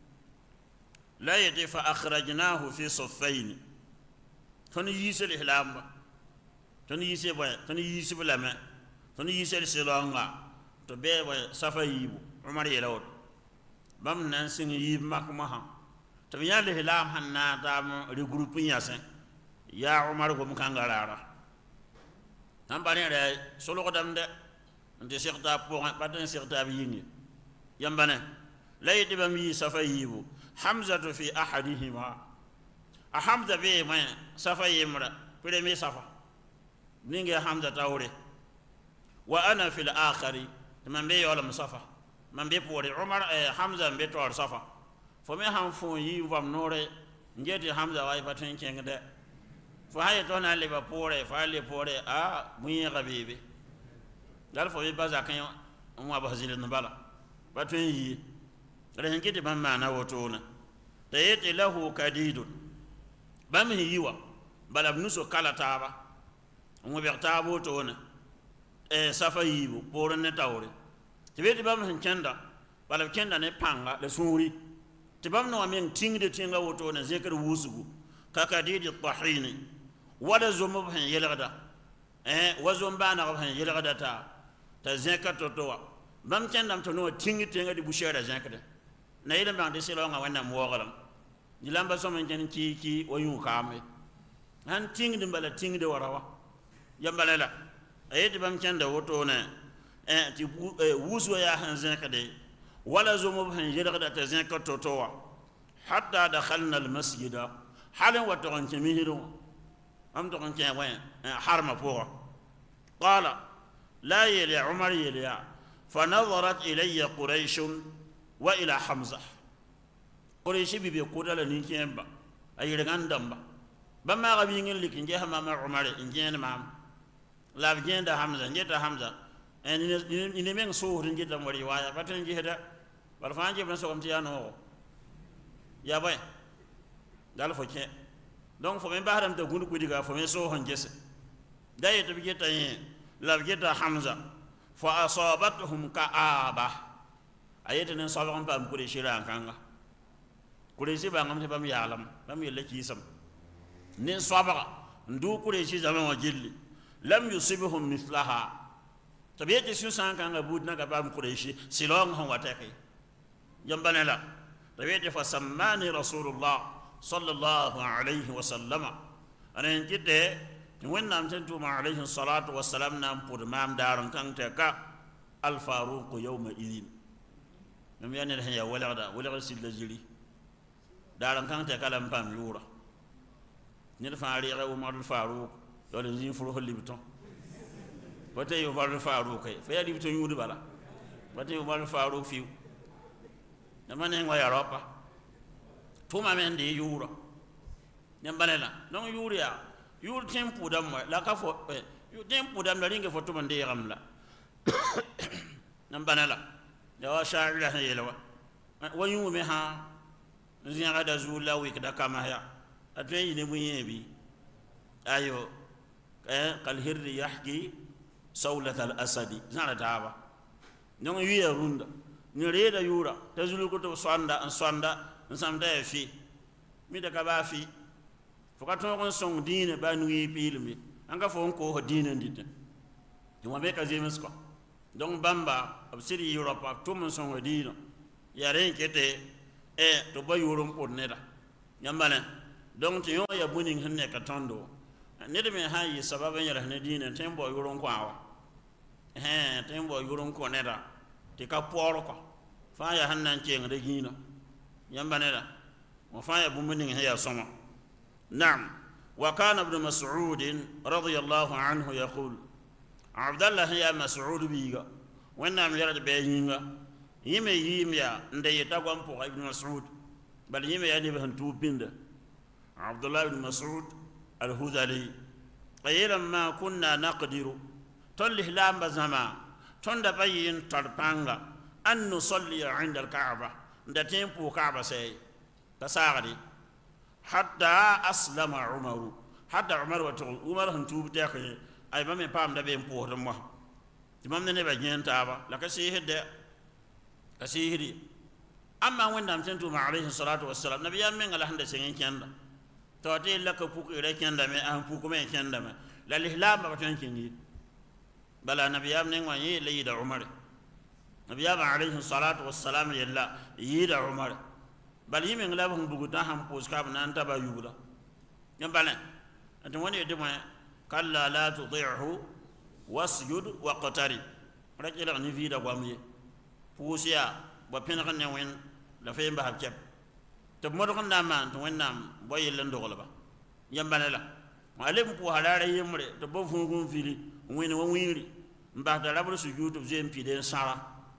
لا يدي فاخرجناه في صفين تن يسل الهلام تن يسل با تن يسل بلما تن يسل سلونغا تو بي با صفايب عمر يلود بام نانسين يب ماك ما تو يا الهلام حنا دام ريغروب ياسن يا عمر كم كانغارا نمبرين رأي سلوك دم ده أنت سيرتا بوعن بعدين سيرتا بيجي يمبنا لا يتبع مي سفايبو حمزة في أحدهما أحمد بيه ما سفايمرا بده مي سفا نيجي حمزة تاوري وأنا في الآخر من بيه ولا مسافة من بيه بوري عمر حمزة بيه توار سفا فمي هم فون يوم نوري نجتي حمزة واي باتين كينغ ده فهاي تونا اللي بپورے فالي پورے آ مي غبيبي دال فو بازا كان ما بهزيل نبالا باتوي رهن كيتي بام معنا وتونا تيت له كديد بام هيوا بلا بنسو كالا تابا مو بيرتابو تونا e safa yibu pour ne tawre tibeti bam hen kenda bala kenda ne panga le suri tibam no amen tingde tinga woto na zekar wusugu kaka didi tahini wala zumub hen yelgada eh wazum bana hen yelgada ta ta zekat totowa bam kenda to no tingi tinga di bushara zekada na ile bang de selo nga wana muwagalam dilamba so men ken ki ki oyun kame han tingi bala tingi de warawa yambalela ayati bam kenda woto na eh ti wusu ya han zekade wala zumub hen yelgada ta zekat totowa hatta dakhalna al masjida حالا وتغن كميهرو أم تغن كوين حرم فوق قال لا يلي عمر يلي فنظرت إلي قريش وإلى حمزة قريش بيبي قولا لنكين با أي رغان دمبا بما غبين لك نجيها ماما عمر نجين مام لا بجين دا حمزة نجيتا حمزة إن من صور نجيتا مريوايا فتن جيدا برفان جيبنا سوكم تيانو يا باي dal fo ke donc fo men baharam de gundu ko diga fo men so hon jesse daye to bigeta yin la bigeta hamza fa asabatuhum ka'aba ayete nen so lon pam ko de shira kanga ko de si bangam te bam yalam bam yelle ki sam nen sabara ndu ko de si zaman wajilli lam yusibuhum mithlaha tabiyati su san kanga budna ga bam ko de si silong hon watake jambanela tabiyati fa sammani rasulullah صلى الله عليه وسلم أنا نجد وين نام تنتو مع عليه الصلاة والسلام نام بود مام دارن كان تكا الفاروق يوم إذن نم يعني الحين ولا غدا ولا غدا سيد الجلي دارن كان تكا لم بام يورا نرفع عليه عمر الفاروق ولا نزين فروه اللي بتون بتي عمر الفاروق فيا اللي بتون يود بلا بتي عمر الفاروق فيو نما نين ويا رابا tuma men de yura nyambalela non yuria yur tempu dam la ka fo yu tempu dam la ringe fo tuma de ramla nyambalela ya wa sha'ila yelwa wa yume ha zinya da zula wi kada kama ya atwe ne muyebi ayo eh kal hirri yahki sawlat al asadi zana taba non yuya runda ni reda yura tazulu ko to swanda an swanda nsamda fi mi da ka ba fi fo ka to kon song dine ba nui pilmi anga fo ko ho dine ndite to mo be ka zemes ko donc bamba absiri europe to mon song dine ya ren kete e to ba yurum ko neda nyambane donc to yo ya bunin hanne ka tondo ne de me hayi sababan ya ne dine tembo yurum ko awa eh tembo yurum ko neda ti ka poro ko fa ya hannan ceng de gina yambane da mo fa ya bunin ya soma na'am wa kana ibn mas'ud radiyallahu anhu yaqul abdullah ya mas'ud biga wannan ya da bayinga yime yimya nda yeta gwam po ibn mas'ud bal yime ya ne ban tubinda abdullah ibn mas'ud al-hudali qayran ma kunna naqdiru tallih lamba zama tonda bayin tarpanga an nusalli 'inda al-ka'bah nda tempo ka'bah sai tasagadi hatta aslama umaru hatta umar wa tul umar han tubu ta ke ay ba me pam da be po do mo imam ne ba nyenta ba la ka shi hede ka shi hidi amma wanda amtan tu ma alayhi salatu wassalam nabiyan men ala handa sen kenda to te la ka fu re kenda me an fu ko me kenda me la lihlam ba tan kingi bala nabiyan ne wani yi da umar nabiyan alayhi salatu wassalam yalla yi da umar bal yimi ngala bu buguta ham pos ka nan taba yubula nyambale atan woni de mo kalla la tuti'hu wasjud waqtari rakila ni vida gwamye pusia ba pena kan wen la fe mba habkep to mo kan na man to wennam boye len do ba nyambale la malem pu halare yimre to bo fu gun fili woni won wiri mba da rabul sujud zempi den sara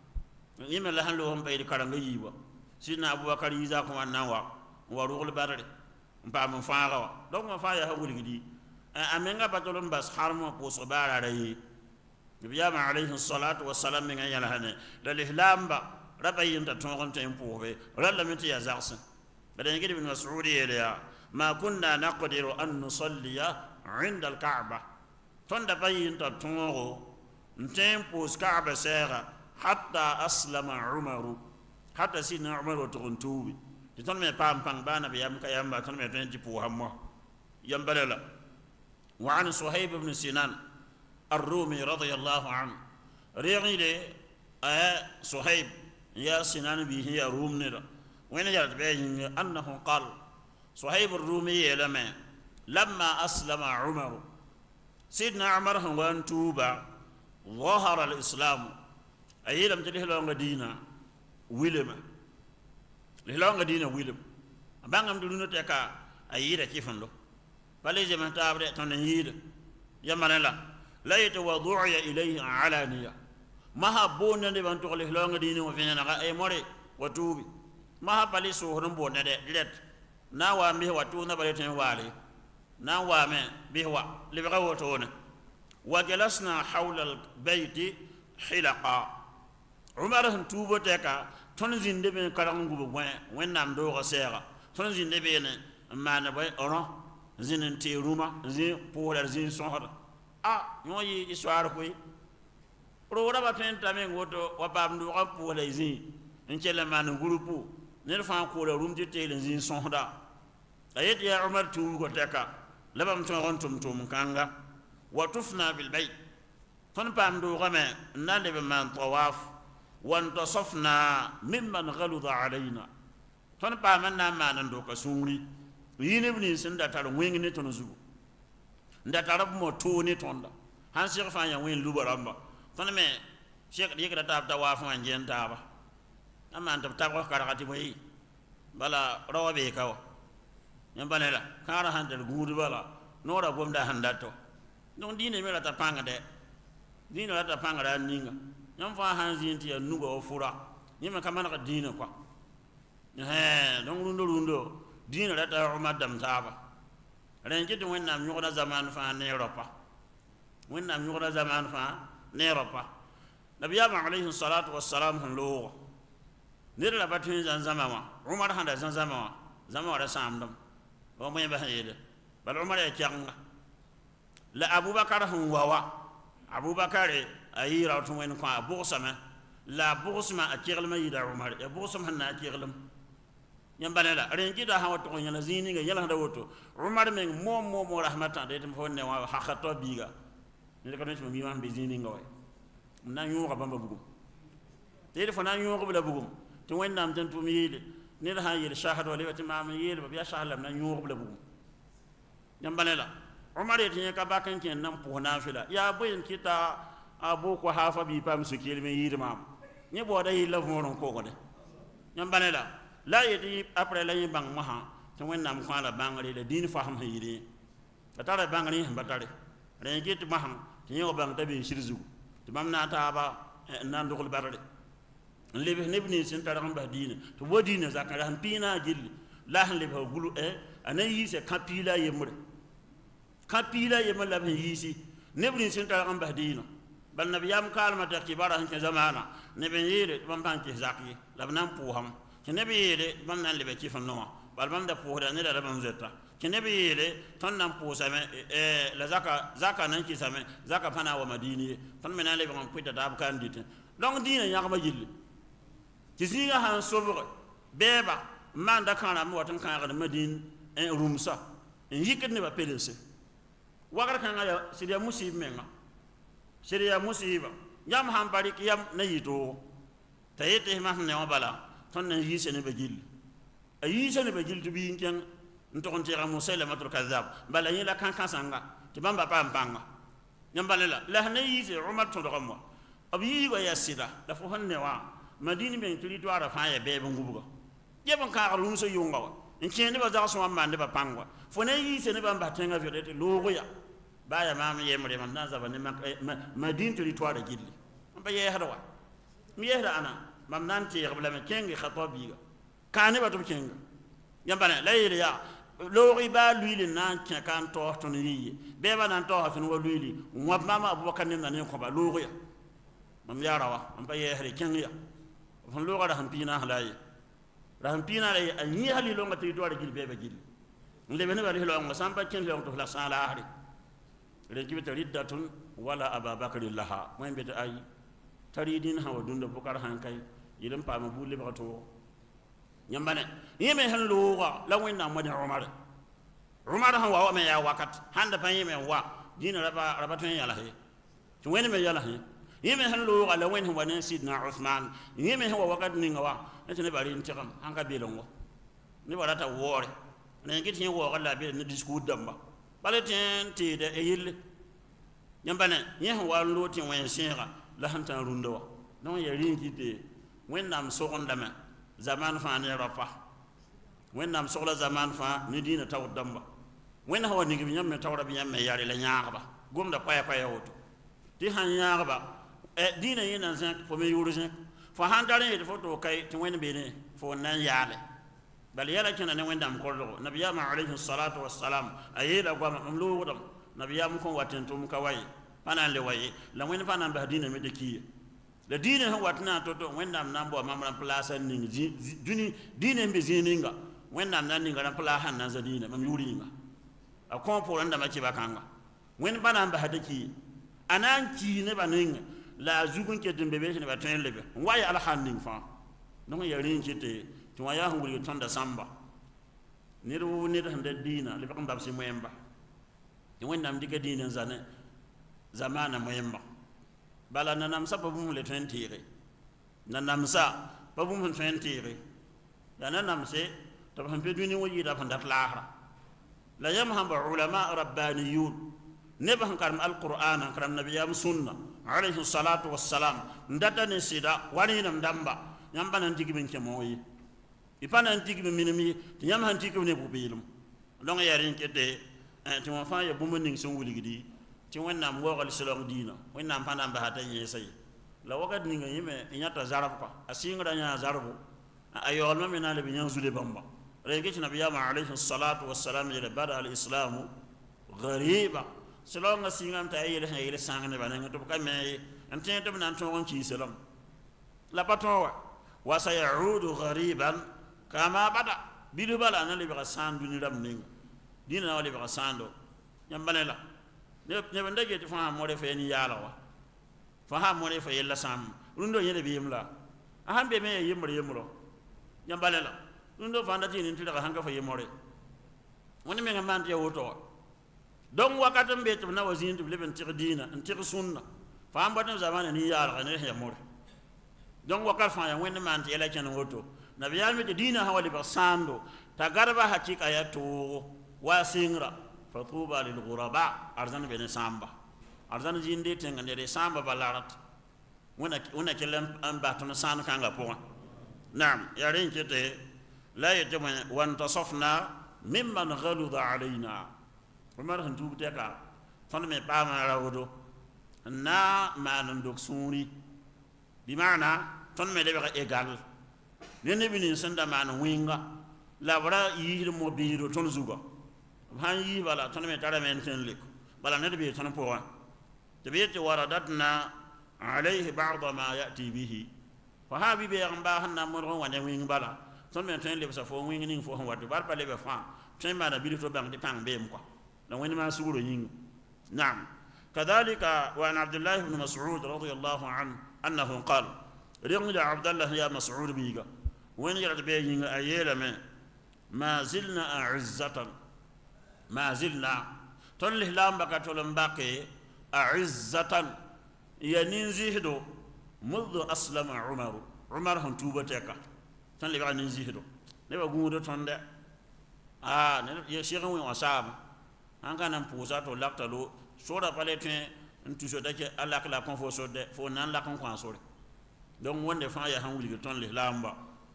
yimi la han lo hon bayri karanga yiba sidna abubakar yiza ko nawa wa ruul barre mpa mo faaga donc mo faaya hawul gidi amenga batolon bas harmo ko so bara ray nabiyama alayhi salatu wassalam min yala hane dal ihlamba rabayin ta ton tempo be ralla miti ya zarsa badan gidi bin mas'ud ya ma kunna naqdiru an nusalliya 'inda al-ka'bah tonda bayin ta tongo tempo ka'bah sera hatta aslama umaru hatta sidna umar wa tuquntubi ton me pam pam bana be yam ka yamba ton me ton jipu hammo yambalala wa an suhayb ibn sinan ar-rumi radiyallahu anhu ri'ile ay suhayb ya sinan bi hiya rumnira wena jarat be annahu qala suhayb ar-rumi yalama lamma aslama umar sidna umar wa tuba ظهر الاسلام اي لم تدخل المدينه wilema lelonga dina wilem bangam dulu te ka ayira kifando bale je man tabre ton yida yamanala la yatawadhu'a ilayhi alaniya maha bonne de ban to lelonga dina wa fina na ay more watubi maha bale so hono bonne de let na wa mi watu na bale ten wale na wa me bihwa libra wotona wa jalasna hawla albayt hilaqa umar han tubo te ka ton zinde be karangu bo wen nam do ko sera ton zinde be ne mana boy oron zinen te ruma zin polar zin sohor a noyi histoire ko ro raba ten tamen goto wa bam do ko polar zin encele man groupe ne fa ko la rum te te zin sohda ayet ya umar tubo ko te ka labam ton ron tum tum kanga wa tufna bil bayt ton pam do game nan de man tawaf وانتصفنا ممن غلظ علينا ton pa man na man ndo ka sungri yini bni sinda tar wengi ne ton zugo nda tarab mo to ne tonda han sir fa ya wen lubaramba ton me sheikh yekra tab ta wa fa ngen taba amman tab tab ko karakati boyi bala rawabe kawa nyambanela kara han der gudu bala nora gomda handato non dine me la ta panga de dine la ta panga da ninga nyam fa hanzin ti nugo fura nyima kamana ka dina kwa eh don rundo rundo dina la ta umar dam taba ren jitu wennam nyugo zaman fa ne europa wennam nyugo zaman fa ne europa nabiyya alayhi salatu wassalam lo ne la batun zan zamama umar handa zan zamama zamama da samdam wa mo ba hede bal umar ya kyanga la abubakar hun wawa abubakar ayira tun wen kwa bo sama la bugusma akirlma yida umar ya bugusum hanna akirlm yambane la renki da hawa to nyala zini ga yala da woto umar men mo mo mo rahmatan de tam fonne wa hakato biga ni ko no mi man be zini ngoy na nyu ga bamba bugum te fo na nyu ko la bugum to wennam tan tum yide ni da ha yele shahado le wati mam yele ba ya shahalam na nyu ko la bugum yambane la umar yete ka bakan ken nan po nafila ya boyen kita abu ko hafa bi pam su kelme yirmam ni boda yilla voron ko ko de yambane la la yedi après la yibang maha to wennam ko la bangari le din faham hayri tara bangari batare rengi to maham ni o bang tabi shirzu to mamna ta ba nan dogol barade lebe nebni sin tara ba dine to wodine zakara han pina gilli la han lebe gulu e anayi se kapila yemre kapila yemla ben yisi nebni sin tara ba dine bal nabiyam kalma ta kibara han ke zamana neben yire bam ban ke zakki labnan puham kene biile bam nan lebe kifan no bal bam da puhda ne da bam zetta kene biile ton nan pusa me e la zaka zaka nan ki same zaka pana wa madini ton me nan lebe ngam puita da kan dite donc dina yak ma jilli ci zinga han sobre beba man da kana mo tan kan ga madine en rumsa en yikit ne ba pelese wagar kan ga sidia musib menga sidia musiba yam han barik yam na yito tayete ma ne bala ton yise ne bajil ayise ne bajil to bi nken nton tira musela matul kazzab bala yela kan kan sanga to bamba pa mpanga nyambalela la ne yise umar to do mo abi wa yasida da fo honne wa madini ben tuli to ara fa ya be ngubugo yebon ka rum so yunga wa nken ne ba za so amande ba pangwa fo ne yise ne bamba tenga violete logo ya baya mam yemre man naza ba ne madini tuli to ara gilli amba ye hadawa mi yehda ana mam nanti yabla me kengi khatabiga kane batum kenga yambana layli ya lori ba luili nan kan to to ni be ba nan to ha fin wa luili wa mama abubakar ni nan ko ba lori ya mam yarawa am ba yehre kengi ya fon lori da hampina halaye da hampina lay anyi hali lo ngati do gil be be gil le be ne ba lo ngam samba ken lo to la sala hari le kibita riddatun wala ababakar laha mo be ta ay taridin hawa dunda bukar hankai yilim pa ma bulle ba to nyambane yeme han lowa la wena madi umar umar han wa me ya wakat handa pa yeme wa dina raba raba tan yala he to wena me yala he yeme han lowa la wena wa ne sidna uthman yeme han wa wakat ni ngawa ne bari ntikam hanga belongo ni barata wore ne ngiti ni wo la be ne discours damba bale ten ti de eyil nyambane yehan wa loti wen shinga la hantan rundawa non ya ringi de wennam sogondama zaman fa ne rafa wennam sogla zaman fa ni dina taw damba wen hawa ni ngi nyamme tawra bi nyamme yari la nyaaba gomda paya paya woto ti han nyaaba e dina yina zan fo me yuru zan fo han dare de foto kay ti wen be ne fo nan yaale bal yala kina ne wendam kollo nabiyama alayhi salatu wassalam ayela gwa mamlu wodam nabiyam ko watentum kawai panan le waye la wen panan ba dina me de ki le dina han watna to to wendam nambo mamran place ni duni dina mbe zininga wendam nan ni ngaran place han nan za dina mam yuringa a ko po randa ma ci bakanga wen panan ba hadaki anan ki ne baninga la zugun ke dembe be ne ba ten lebe waye ala handing fa non ya rin kite to waya hunguri tonda samba niru nir hande dina le bakam babsi moyemba ni wendam diga dina zane zamana moyemba bala nanam sa babum le twenty nanam sa babum twenty ya nanam se to han pe duni woyi da fanda lahra la yamham ulama rabbaniyun neban karam alquran karam nabiyam sunna alayhi salatu wassalam ndata ne sida wani nam damba nyamba nan digi ben ke moyi ipana ntiki be minimi nyam han tiki ne bubilum donc yarin kete ti mo fa ya bumo ning son wuligidi ti wonna mo gal salom dina wonna pana ba hata yesay la wagat ninga yime nyata zarab ko asingra nya zarabu ayol ma mena le binyan zule bamba rege ci nabiyama alayhi salatu wassalam ya bada al islam ghariba salom nga singam ta yele yele sangane bananga to ka me ante to nan to won ci salam la patwa wa sayaudu ghariban kama bada bidu bala na liba sandu ni ram ning dina na liba sando nyambale ne ne banda je fa mo re fe ni yala wa fa ha mo re fe yella sam rundo yele bi yimla ahambe me yimre yimro nyambalela rundo fanda tin tira hanga fa yimore woni me ngamant ya woto donc wakatam be na wazin de leben tir dina tir sunna fa ambatam zamana ni yar ne yamore donc wakal fa ya woni man ti ela ken woto nabiyal mi dina hawali ba sando ta garba hakika ya to wasingra fatuba lil ghuraba arzan be ne samba arzan jinde tenga ne samba balarat wona wona kelam am batona san kanga po naam ya ren kete la yajma wan tasafna mimman ghaluda alaina umar han tubu teka ton me pa ma rawdo na manan dok suri bi maana ton me lebe egal ne ne binin sanda man winga la bra yir mo biro ton zuga han yi bala ton me tara men ten lik bala ne be ton po wa te be te waradatna alayhi ba'd ma yati bihi fa habi be gamba han na mo wa ne winga bala ton me ten lebe sa fo winga ning fo wa bar pa lebe fa ten ma na biro to bang de pang bem quoi la woni ma suguro ying na'am kadhalika wa an abdullah ibn mas'ud radiyallahu anhu annahu qala رجل عبد الله يا مسعود بيغا وين يرد بيغا ايلا ما ما زلنا اعزة ما زلنا تله لام بكا تولم باقي اعزة ينزهدو منذ اسلم عمر عمر هن توبتك تن لي با نزهدو نبا غودو تونده ah ne ye shirin wi wasaba an kana pusa to laktalo soda paletin ntuso dake Allah kala kon fo sode fo nan la kon kon sore donc wonde fa ya hanguli ton le lamba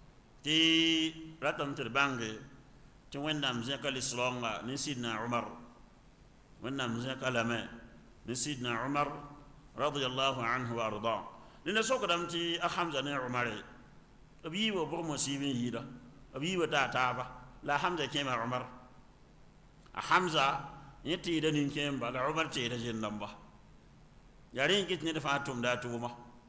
ti ratam ter bange ti wendam zakal islanga ni sidna umar wendam zakal ma ni sidna umar radiyallahu anhu wa arda lina sokadam ti hamza ne umar abi wo bo mo sibin yida abi wo ta taba la hamza kema umar hamza yeti da nin kemba la umar ti da jinnamba yarin kitne da fatum da tuma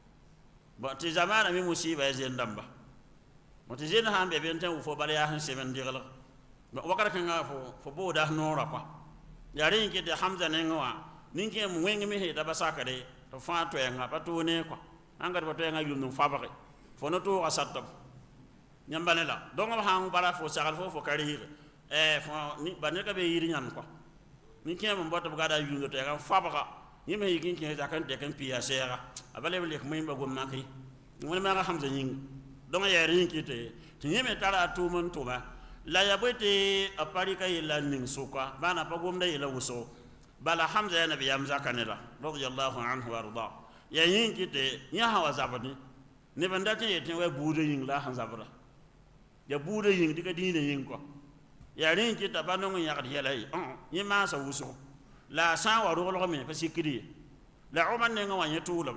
ba ti zamana mi musiba yen damba mo ti jen hambe ben tan fo bale ya han seven digala ba wakara kan ga fo fo boda nora kwa yare nke de hamza ne ngwa ninke mu wengi mi he da basaka de to fa to en ga to ne kwa anga ba to en ga yum fa ba fo no to asatam nyambane la donc ba han bara fo sagal fo fo kari eh fo ni ba ne ka be yiri nyam kwa ninke mu boto ga da yum to en fa ba yime yikin ke ta kan te kan piya sera abale le ko mayba gom makri woni ma hamza ning donc ya rin kite tinyeme tara to mon to ba la ya bote apari kay la ning suka bana pa gom dai la wuso bala hamza ya nabi hamza kanela radiyallahu anhu warda ya yin kite ya hawa zabani ne banda tin yete wa bude yin la han zabra ya bude yin diga dine yin ko ya rin kite ba no ya ga yelai on yima sa wuso la san wa rogol me fa sikiri la umman ne nga wanya tulam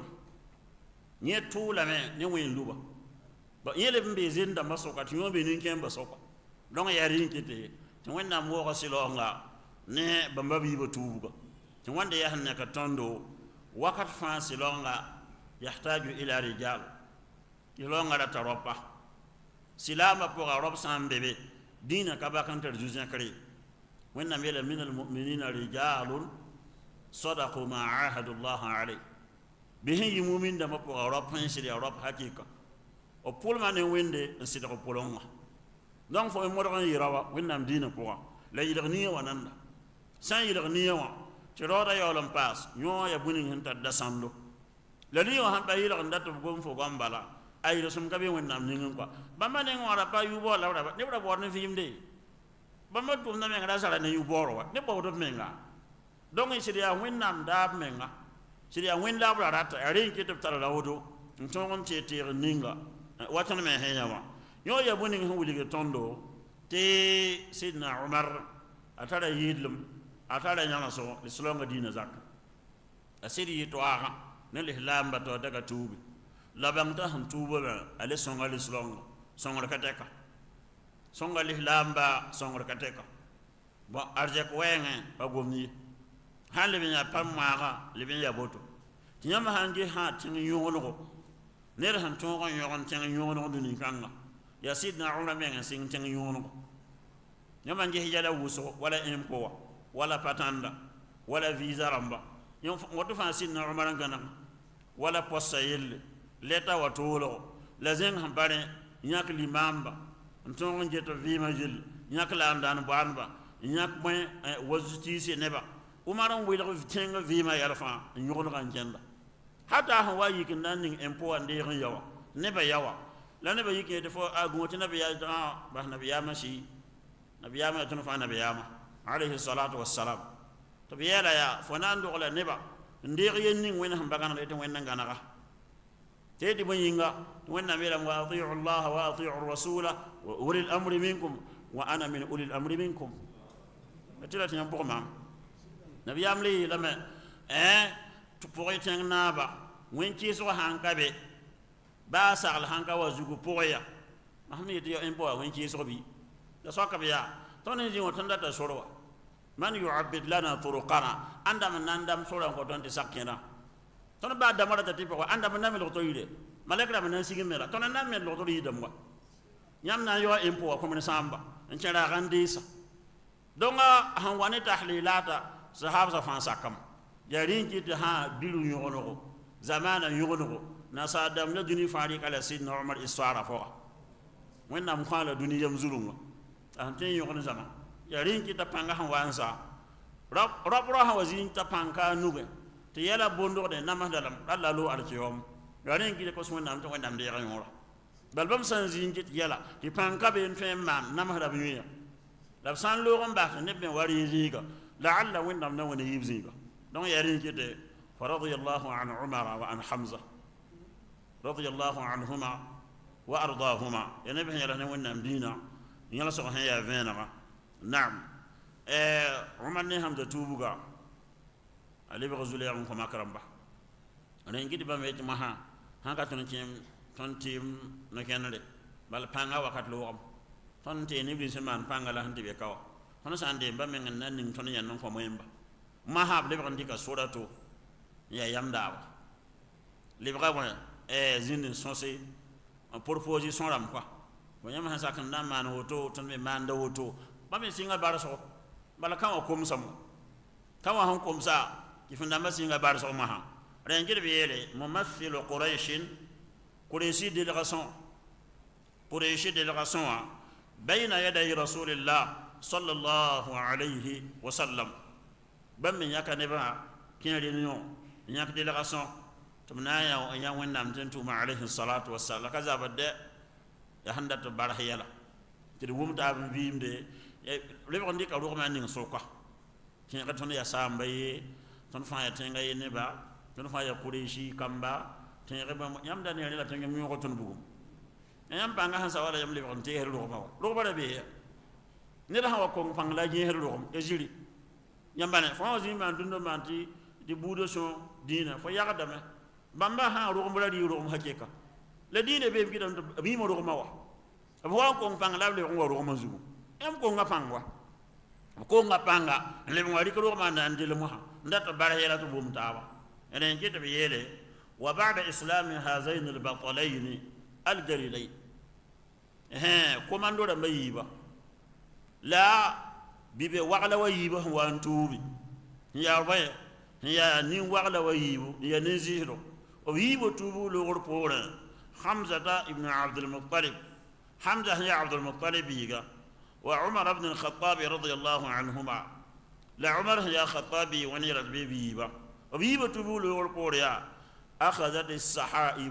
nye tulame ne wen luba ba yele mbe zinda masoka tiyo be nin kemba soka donc ya rin kite to wonna mo ko silonga ne bamba bi ba tubuga to wanda ya hanne ka tondo wakat fa silonga yahtaju ila rijal silonga da taropa silama pour rob san bebe dina ka ba kan tar juzin kare وإن من من المؤمنين رجال صدقوا ما عاهدوا الله عليه به يمؤمن دم بقى رب فنسي رب حقيقة وبول ما نويند نسيت قبولنا دون فو مرغن يراوا وإن دين بقى لا يلغنيه ونندا سان يلغنيه ون ترى يولم باس يو يبوني هنتا دساندو لليو هم بيلغن دات بقوم فو غامبالا أي رسم كبي وإن نام نينكوا بما نينغوا ربا يبوا لا ربا نبرا بورن فيم دي bama tum na menga sala ne yuboro ne bawdo menga donc siria winnam dab menga siria winda bra rata ari ke tab tara lawdo nton te te ninga watan me henya wa yo ya buni hu wuli tondo te sidna umar atara yidlum atara nyama so islama dina zak asiri to aga ne lihlam ba to daga tubi labangta han tuba ale songa islam songa kateka songa lihlamba songa kateka bo arje ko wenge ba gomni han le binya pam maga le binya boto tinyama hange ha tin yongolo ne han to ko yon tin yongolo duni kanga ya sidna umar men sing tin yongolo nyama nge hijala wuso wala impo wala patanda wala visa ramba yon woto fa sidna umar ngana wala posta yelle leta watolo la zen hambare nyak limamba nton jeto vima jil nyak la andan banba nyak moy wazuti se neba umaran wi daga tenga vima yarfa nyono kan jenda hata ha wayi kin nan ning empo ande yawa neba yawa la neba yike defo agun ti nabi ya ba nabi ya mashi nabi ya ma tun fa nabi ya ma alayhi salatu wassalam to biyala ya fonan do la neba ndir yenning wen hambagana de wen ngana ga تيدي بينغا وإن ميلا وأطيعوا الله وأطيعوا الرسول وأولي الأمر منكم وأنا من أولي الأمر منكم أتلا تنبغ معهم نبي أملي لما إيه تبغي تنابا وين كيسو هانكا بي باسا على هانكا وزوجو بوغيا ما هم يديو إنبوا وين كيسو بي لسوكا بيا توني جيو تندا تسوروا من يعبد لنا طرقنا عندما نندم سورا وقتون تساكينا ton ba da mara tati ko anda man namel to yide malakra man sigi mera ton namel to yide mo nyam na yo impo ko men samba en cara gandisa donga han wani tahlilata sahaba sa fan sakam yarin ki ha bilu yono zamana yono na sadam la duni fari kala sidna umar iswara fo wenna am khala duni yam zulunga an tin yono zaman yarin ki ta panga han wansa rab rab ha wazin ta panga nuge te yala bondo de namadalam alla lo arjom garin gi ko sun nam to ndam de yoro balbam san zingi yala ti panka be fem mam namada bi ya la san lo gon ba ne be wari ziga la'alla windam na woni yibziga don yarin gi de radiyallahu an umar wa an hamza radiyallahu anhuma wa ardahuma ya nabi yala ne wonnam dina yala so ha ya venama na'am eh umar ne hamza tubuga ali bi razul ya ko makaramba ana ngidi ba me ma ha ha ka ton tim ton tim no kenade bal panga wakat lo am ton te ni bi seman panga la hande be kaw hono sande ba men nan ning ton yan non ko moyemba ma ha le bi ndika suratu ya yamda le bi ga eh zin sonsé en proposition ram quoi bo nyama ha sakan nan man woto ton me man da woto ba me singa bar so bala kan ko musam kan wa han ko musa kifunda masinga bar so maha rengir biyele mumathil quraish quraishi délégation quraishi délégation bayna yaday rasulillah sallallahu alayhi wa sallam bam yakane ba kin réunion nyak délégation tumna ya ya wonnam tentu ma alayhi salatu wassalam kaza badde ya handa to barhiyala tidi wumta am vimde le ko ndika ro ma ning so ko kin ka ton ya sambaye ton fa ya tenga yene ba ton fa ya quraishi kamba tenga ba yam dan ya la tenga mi ko ton bugu yam banga han sawala yam le ko te heru ko ba ro ba be ne da ha ko fang la je heru ko e jiri yam bane fa zi man dundo manti di budo so dina fa ya kadame bamba ha ro ko bala di ro ko hakeka le dine be bi dan bi mo ro ko ma wa abu wa ko fang la le ko ro ko ma zugu yam ko nga pangwa ko nga panga le mo wari ko ro ma nan de le mo ndata barayela to bum tawa enen jita be yele wa ba'da islam hazain al batalain al jalilain eh komando da mayiba la bibe waqla wayiba wa antubi ya baye ya ni waqla wayibu ya ni zihro o yibo tubu lo gor pora hamza ibn abd al muttalib hamza ya abd al muttalib yiga wa umar ibn al khattab radiyallahu anhuma لا عمر يا خطابي ونير بيبيبا وبيبا تبول والقوريا أخذت السحائب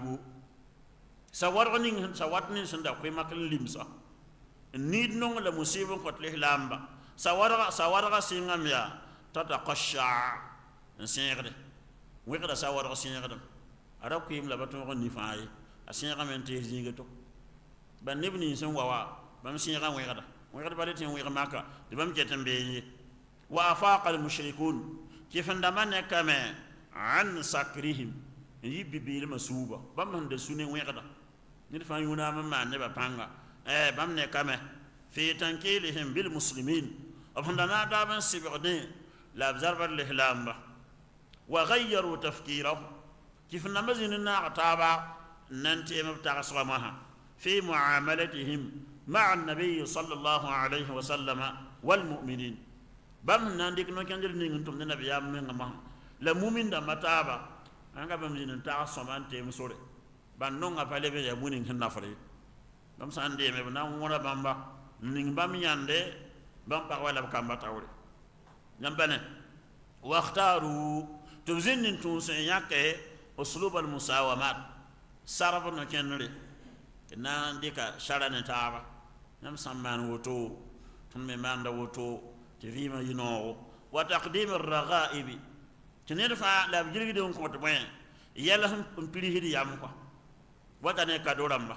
سوارني سواتني سندا كي ماكل لمسا نيد نون لمصيبة قتله لامبا سوارغا سوارغا سينغام يا تتقشع سينغد ويقرا سوارغا سينغد أراو كيم لبتون نفاي أسينغام ينتهزينغتو بنبني سن ووا بام سينغام ويقرا ويقرا بالتين ويقرا ماكا دبام جتن بيني وافاق المشركون كيف ندمان كما عن سكرهم يبي بيل مسوبه بام هند سوني ويقدا نفا يونا ما نبا بانغا eh bamne kame fi tankilihim bil muslimin abandana daban sibqdin la zarbar lihlamba wa ghayyaru tafkirahu kif namazin na qataba nanti mabtaga samaha fi muamalatihim ma'a an-nabiy sallallahu alayhi wa sallam wal mu'minin bam nandik no kandir ni ntum nabiyam men ma la mu'min da mataba anga bam jinin ta samante musore ban non apale be ya bunin hin nafri bam sande me na ngora bamba ning bam yande bam pa wala kamba tawri nyam bane waqtaru tuzin tunsin yake uslub al musawamat sarab no kenre na ndika sharane taaba nyam samman woto tun me manda woto te vima yino wa taqdim ar raghaib tinirfa la jirgi don ko to ben yalla hum pili hidi yam ko wata ne kadoramba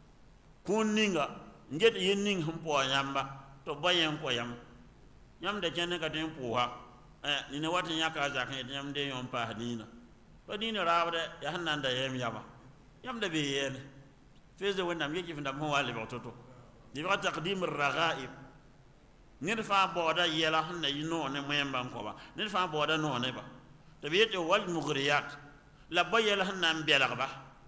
kunninga nget yenning hum po yamba to bayen ko yam yam de jenne ka den po ha eh ni ne wata nyaka za kan yam de yon pa hadina to dina rawde ya hananda yem yaba yam de be yene feze wonam yeki findam ho wale ba toto di ba taqdim ar raghaib nirfa boda yela hanna yino ne memba ko ba nirfa boda no ne ba to be to wal mughriyat la bayela hanna belagba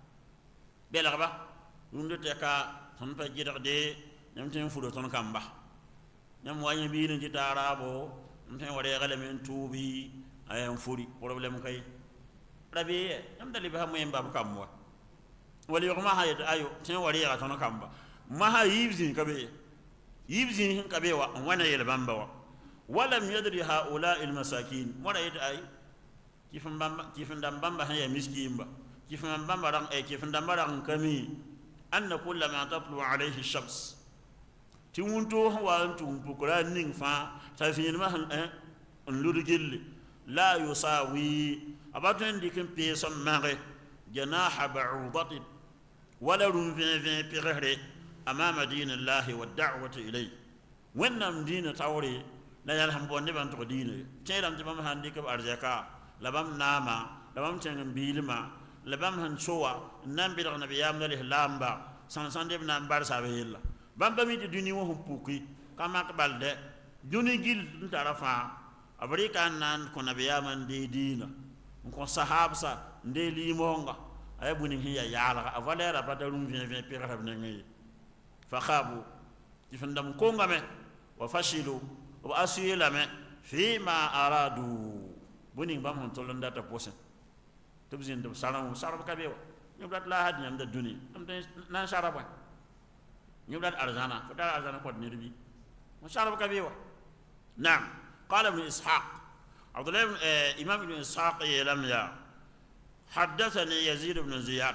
belagba dunde te ka ton pa jidar de nyam ten fudo ton kamba nyam wanya bi ni tarabo ten wore gale men tubi ayam furi problem kay rabi nyam dali ba moyen babu kamwa wali yoma hayat ayo ten wore ga ton kamba ma ha yibzin kabe yibzin kabe wa wana yel bamba wa walam yadri haula al masakin wala yit ay kifan bamba kifan dam bamba ha ya miskimba kifan bamba ran ay kifan dam ran kami anna kullama tatlu alayhi ash-shams tiwunto wa antum bukra ning fa tafin ma en lurgil la yusawi abatun dikin peson mare janaha ba'udati wala rum vin vin pirere amama dinillahi wa da'wati ilay wannam dina tawri la yalham bonde ban to dina tayram tibam handi ka arjaka labam nama labam tengam bilma labam han chowa nam bi nabiyam dalih lamba san san de nam bar sabella bamba mi duni wo humpuki kama ka balde duni gil tarafa abrika nan ko nabiyam de dina ko sahabsa de limonga ay buni hiya yala avalera patarum vient vient pira ngi fa khabu tifandam ko ngame wa fashilu wa asila me fi ma aradu buni bam hon tolonda ta posen tubzin dum salam sarab kabewa nyudat la had nyam da duni am tan nan saraba nyudat arzana fa dal arzana ko nirbi mo sarab kabewa na'am qala ibn ishaq abdullah ibn imam ibn ishaq lam ya حدثني يزيد بن زياد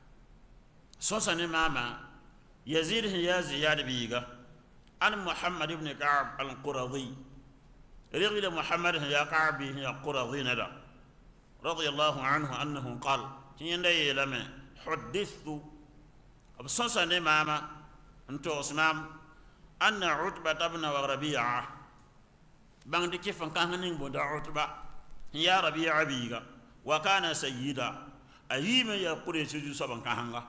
سوسن ماما يزيد هي زياد بيغا عن محمد بن كعب القرظي رغد محمد هي كعب هي قرظي ندا رضي الله عنه أنه قال تيندي لما حدثت بسوسن ماما انتو اسمام أن عتبة بن وربيعة بان دي كيف كان نين بودا عتبة هي ربيعة بيغا وكان سيدا أيم يا قريش جو سبان كهانغا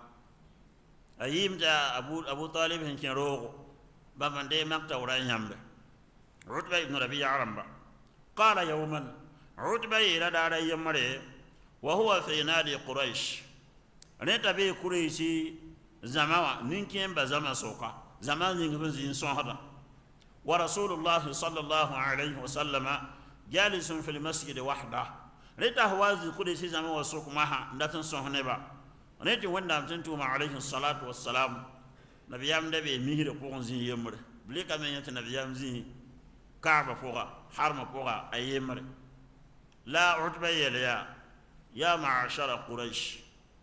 أيم جا أبو أبو طالب هنكين روغو بمن دي مقتا ورين يامبه عتبة بن ربيعة رمبا قال يوما عتبة إلى دار يمري وهو في نادي قريش نتبي قريشي زماوة نينكين بزما سوكا زمان نينكين زين صهدا ورسول الله صلى الله عليه وسلم جالس في المسجد وحده ريتا هوازي كودي سي زما وسوك ماها ndatan sohneba reti wanda tantu ma alayhi salatu wassalam nabiyam dabe mihire ko on zin yemre bli kam en yata nabiyam zin kaaba foga harma foga ay yemre la utba ya ya ma'ashara quraish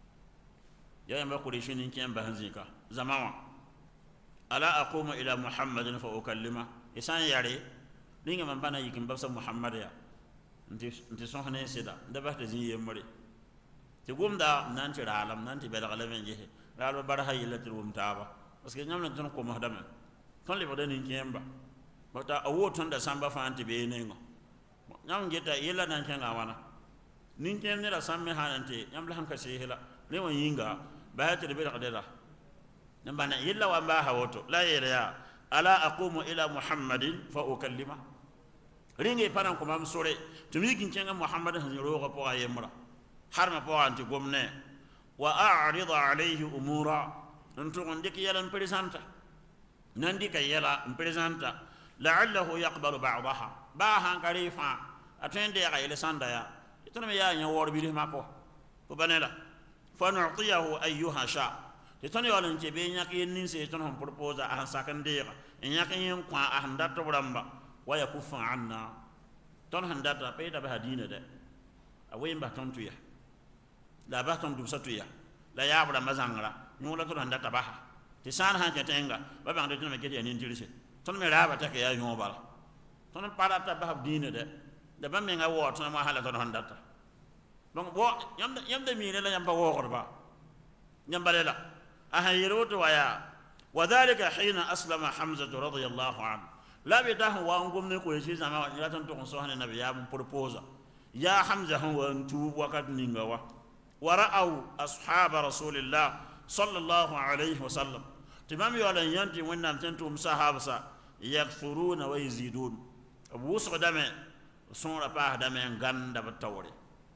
ya yamba quraish nin kiyam bahanzika zamawa ala aqumu ila muhammadin fa ukallima isan yare ninga man bana yikin babsa muhammad ya nti sohne sida ndaba ta zi yemre ti gumda nan ti ralam nan ti bela galamen je ralo barha yilatul umtaba parce que nyamna ton ko mahdama ton le bodani kemba bata awo ton da samba fanti be nengo nyam geta yela nan kenga wana nin ken ne la samme hanante nyam la hanka se hela ne won yinga ba ta be qadara namba na yella wa ba hawoto la yela ala aqumu ila muhammadin fa ukallima ringe panan ko mam sore to mi kin kenga muhammad han roga po ayemra harma po anti gomne wa a'rid alayhi umura nto onde ki yala presenta nandi ka yala presenta la'allahu yaqbalu ba'daha ba han karifa atende ya ile sanda ya itono me ya nya wor bi ma ko ko banela fa nu'tiyahu ayyuha sha te ton yolan ke be nyak yin nin se ton hon propose a sakan deega en nyak yin kwa a handa to ramba wa yakuffa anna ton handa ta pe da ba hadina de a wayin ba ton tuya la ba ton dubsa tuya la ya bra mazangra nyola ton handa ta ba te san han ke tenga ba ba de ton me ke ya nin dirse ton me ra ba ta ke ya yo bala ton para ta ba dina de da ba me nga wo ton ma hala ton handa ta donc bo yam yam de mi la yam ba wo ko ba nyam balela أهيروت ويا وذلك حين أسلم حمزة رضي الله عنه لا بده وانقوم نقول شيء زمان لا تنتظر صهن النبي يا بروبوزا يا حمزة هو أنتو وقت نينغوا ورأوا أصحاب رسول الله صلى الله عليه وسلم تمام يولا ينتي وين نمتنتم صحابة يكثرون ويزيدون ووسق دم صور باه دم غند بالتوري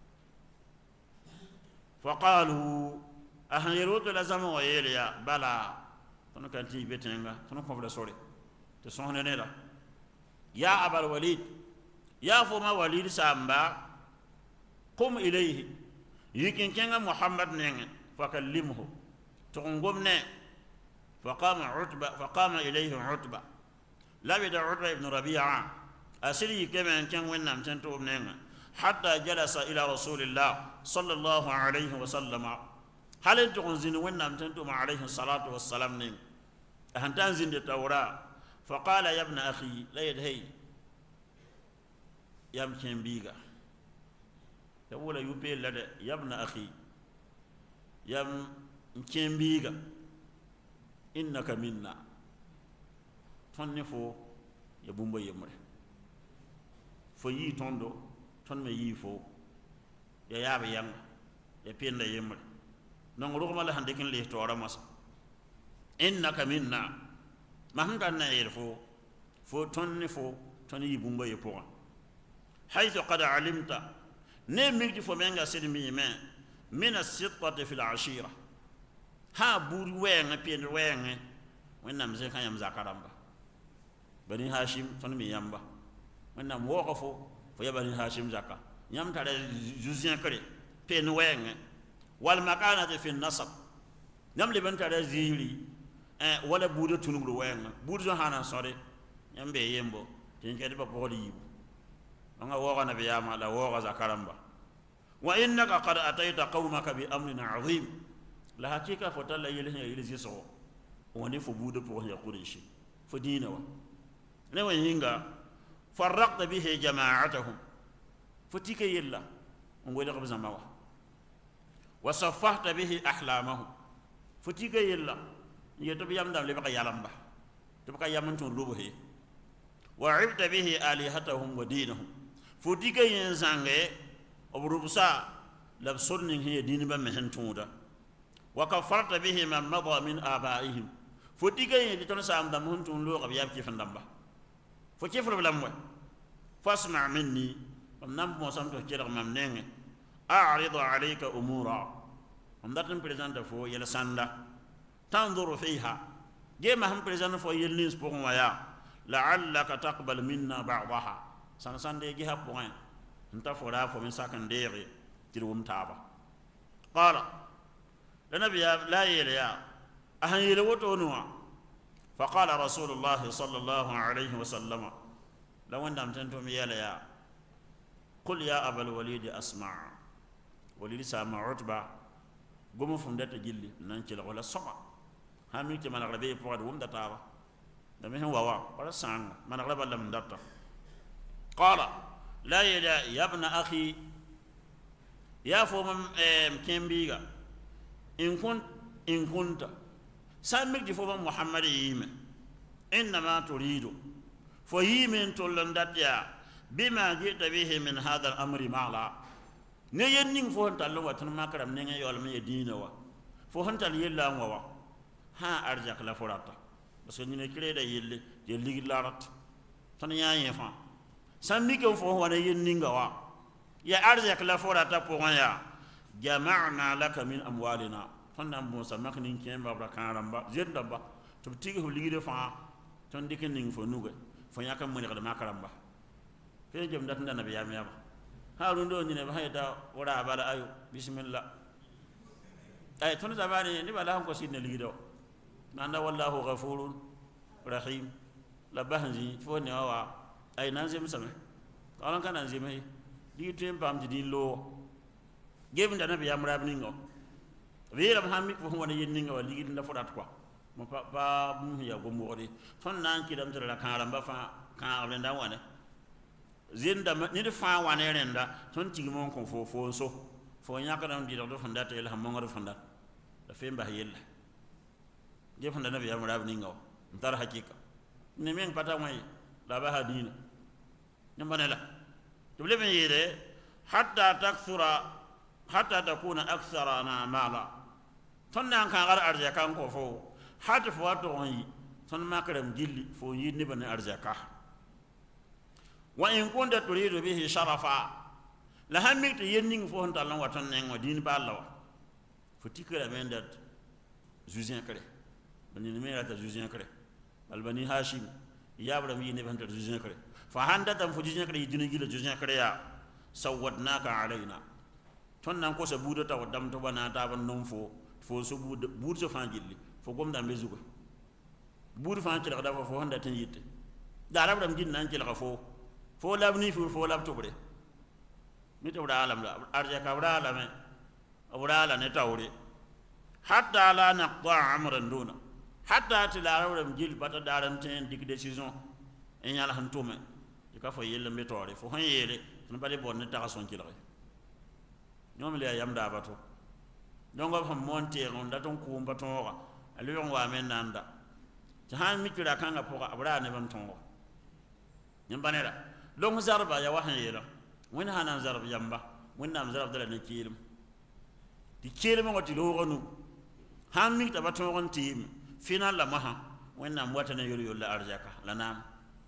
فقالوا أهيروت لازم ويليا بلا تنو كنتي بيتنغا تنو كوفلا سوري تسون نيلا يا أبا الوليد يا فما وليد سامبا قم إليه يمكن كان محمد نين فكلمه تقوم نه فقام عتبة فقام إليه عتبة لا بد عتبة بن ربيعة أسري كما كان وينام تنتو نين حتى جلس إلى رسول الله صلى الله عليه وسلم هل تكون زين وين نمتنتم عليه الصلاة والسلام نين أهنتان زين التوراة فقال يا ابن أخي لا يدهي يمكن بيغا يقول يبي لدى يا ابن أخي يمكن بيغا إنك منا تنفو يبومبا يمري فيي توندو تنمي يفو يا يابا يم يا بين يمري non rugma la handikin le to ramas innaka minna mahanga na yirfo fo tonni fo tonni bumba yepo haythu qad alimta ne migdi fo menga sedmi me min as-sittati fil ashira ha buri wenga pien wenga wennam ze kanyam zakaramba bani hashim tonni mi yamba wennam wokofo fo yabani hashim zakka nyam tare juzien kare pien wenga والمكانة في النصب نملي بنت على زيري أه ولا بودة تنقل وين بودة هانا صاري يمبي يمبو تنكر بقولي أنا وقع نبي ياما لا وقع زكرمبا وإنك قد أتيت قومك بأمر عظيم لا حقيقة فتلا يلهن يلزي سو وني فبودة بوه يقوليشي فدينه نو ينغا فرقت به جماعتهم فتيك يلا ونقول لك بزماوه وصفحت به أحلامهم فتيجا يلا يتبي يمدم لبقى يلمبا تبقى يمنتون لوبه وعبت به آلهتهم ودينهم فتيجا ينزانغي وبربسا لبصرن هي دين بمهنتودا وكفرت به من مضى من آبائهم فتيجا يتنسى أمدم هنتون لوغ بيابكي فندمبا فكيف بلموه فاسمع مني ونم موسمتو كيرغ ممنين أعرض عليك أمورا أمدتن بريزان فو يلساندا تنظر فيها جيما هم بريزان فو يلنس بوغن ويا لعلك تقبل منا بعضها سانسان دي جيها بوغن انت فورا فو من ساكن ديري تلوم تابا قال لنبي لا يليا أهن يلوتو نوا فقال رسول الله صلى الله عليه وسلم لو أنتم تنتم يليا قل يا أبا الوليد أسمع ولي سامع عتبة قوموا فمدت جلي نانكي ولا سما هامي كما نغربي بواد وم دتاوا دمه هو وا ولا سان ما نغرب لم دتا قال لا يا ابن اخي يا فوم كيمبيغا ان كنت ان كنت سامك دي فوم محمد يم انما تريد فيمن تولنداتيا بما جئت به من هذا الامر معلا ne yen ning fo hantal lo watan makaram ne ngay yol me diina wa fo hantal yella wa wa ha arjak la forata parce que ñu ne kiré da yelle je ligi larat tan yaay fa sanni ko fo wana yen ninga wa ya arjak la forata pour ya jama'na laka min amwalina fonna mo sa makni kemba bra karamba zenda ba to tigi ho ligi de fa ton dikin ning fo nuga fo yakam mo ne kada makaramba fe jëm dat ndana bi yam yam harun do ni ne ba hayda wara bala ayu bismillah ay ton zamani ni bala ko sinne ligido nanda wallahu ghafurun rahim la bahzi fo ne wa ay nan zem sama alan kana zem hay di tem pam di lo gem da nabi amra bi ngo wiram hamik fo wona yen ngo ligi nda fodat quoi mo pa pa mu ya go mo ri ton nan ki dam tara kan ba fa kan le nda wane zinda ni de fa wane renda ton tigi mon ko fo fo so fo nyaka dam di do fanda te la mo ngor fanda da fe mba yella je fanda nabi amra bi ngo ntar hakika ni men pata moy la ba hadina nyambane la to le ben yele hatta takthura hatta takuna aktharana mala ton nan kan gar arja kan ko fo hatta fo wato yi ton makaram gilli fo yidni ban arjaka wa in kunta turidu bihi sharafa la hamik to yenning fo on talan waton nen wa din ba Allah fo tikira men dat juzien kare bani ne mera ta juzien kare albani hashim yabram yini ban ta juzien kare fa handa tam fo juzien kare yidni gila juzien kare ya sawadnaka alaina ton nan ko sa budo taw dam to bana ta ban non fo fo so budo budo so fan gilli fo gom da bezugo budo fan ci da fo handa tan yitte da arab dam jin nan ci la fo fo labni fo fo lab to bre mi to da alam la arja ka bra la me abra la ne tawre hatta la naqta amran duna hatta tila ram jil bata daran ten dik decision en yala han tume ka fo yelle me tore fo han yele on bale bonne ta son ci la ñom le yam da bato dongo fam monte on da ton ko mbato wa ali on wa men nanda ta han mi kira kanga poka abra ne ban tongo ñam banera long zarba ya wahan yela wen hanan zarba yamba wen nam zarba dala ne kilim di kilim ngoti lo gonu han mi ta bato on tim final la maha wen nam wata ne yoro yolla arjaka la nam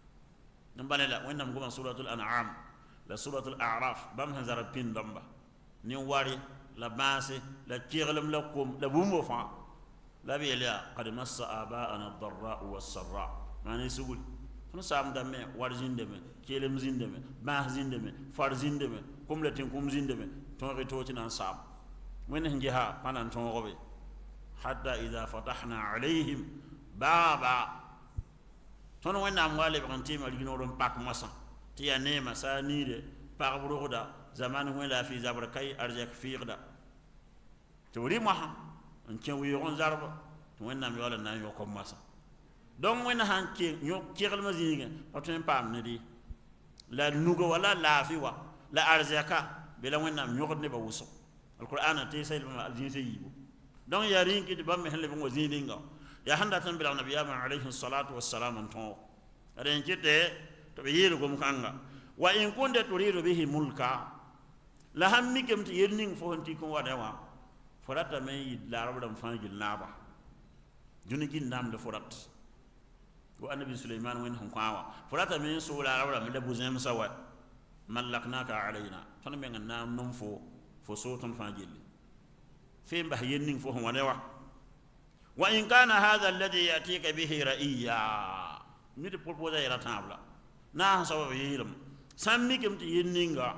ñam banela wen nam goma suratul an'am la suratul a'raf bam han zarba pin damba ni wari la base la kirlam la kum la bumbo fa la biya qad massa aba'ana ad-dharra was-sarra mani sugul fon sam dame war zindeme kelem zindeme ba zindeme far zindeme kum la tin kum zindeme ton reto tin ansam wen ngiha panan ton robe hatta idha fatahna alayhim baba ton wen am wale bantima ligino don pak masa ti ya nema sa nire par buruda zaman wen la fi zabra kay arjak fiqda turi maha en ken wi on zarba wen nam yola na yo ko masa donc wen han ke yo kirel mazinga oten pam ne di la nugo wala la fi wa la arjaka bela wen nam yo ne ba wuso alquran te sayl ma aljin sayibo donc ya rin ki bam hele bo zininga ya handa tan bila nabiyya alayhi salatu wassalam anto ren kite to be yiru gum kanga wa in kunta turidu bihi mulka la hammikem ti yerning fo honti ko wadawa forata men la rabdam fangil naba juni gin nam de forat wa annabi sulaiman wen hon kwawa forata men so la rabdam de buzem sawa malaknaka alaina tan men nam non fo fo so ton fangil fe mbah yerning fo hon wadawa wa in kana hadha alladhi yatika bihi ra'iya mi de propose ira tabla na sababu yiram sammi kem ti yenninga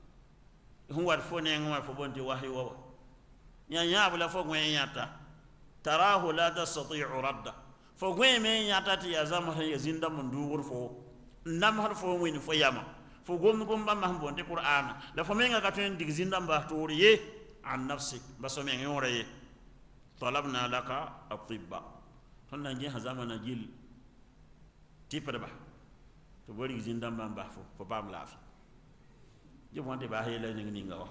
hon war fo ne ngwa fo bonti wahyi wa nya nya bula fo ngwe nyata tarahu la tastati'u radda fo ngwe me nyata ti ya zama ya zinda mun dugur fo ndam har fo ngwe fo yama fo gom gom ba ma bonti qur'ana la fo me nga ka ten dig zinda ba to ye an nafsik baso me ngore ye talabna laka atibba ton na je hazama jil tipada ba to bori zinda ba ba fo fo bam lafi je wonte ba hele ni ni ngawa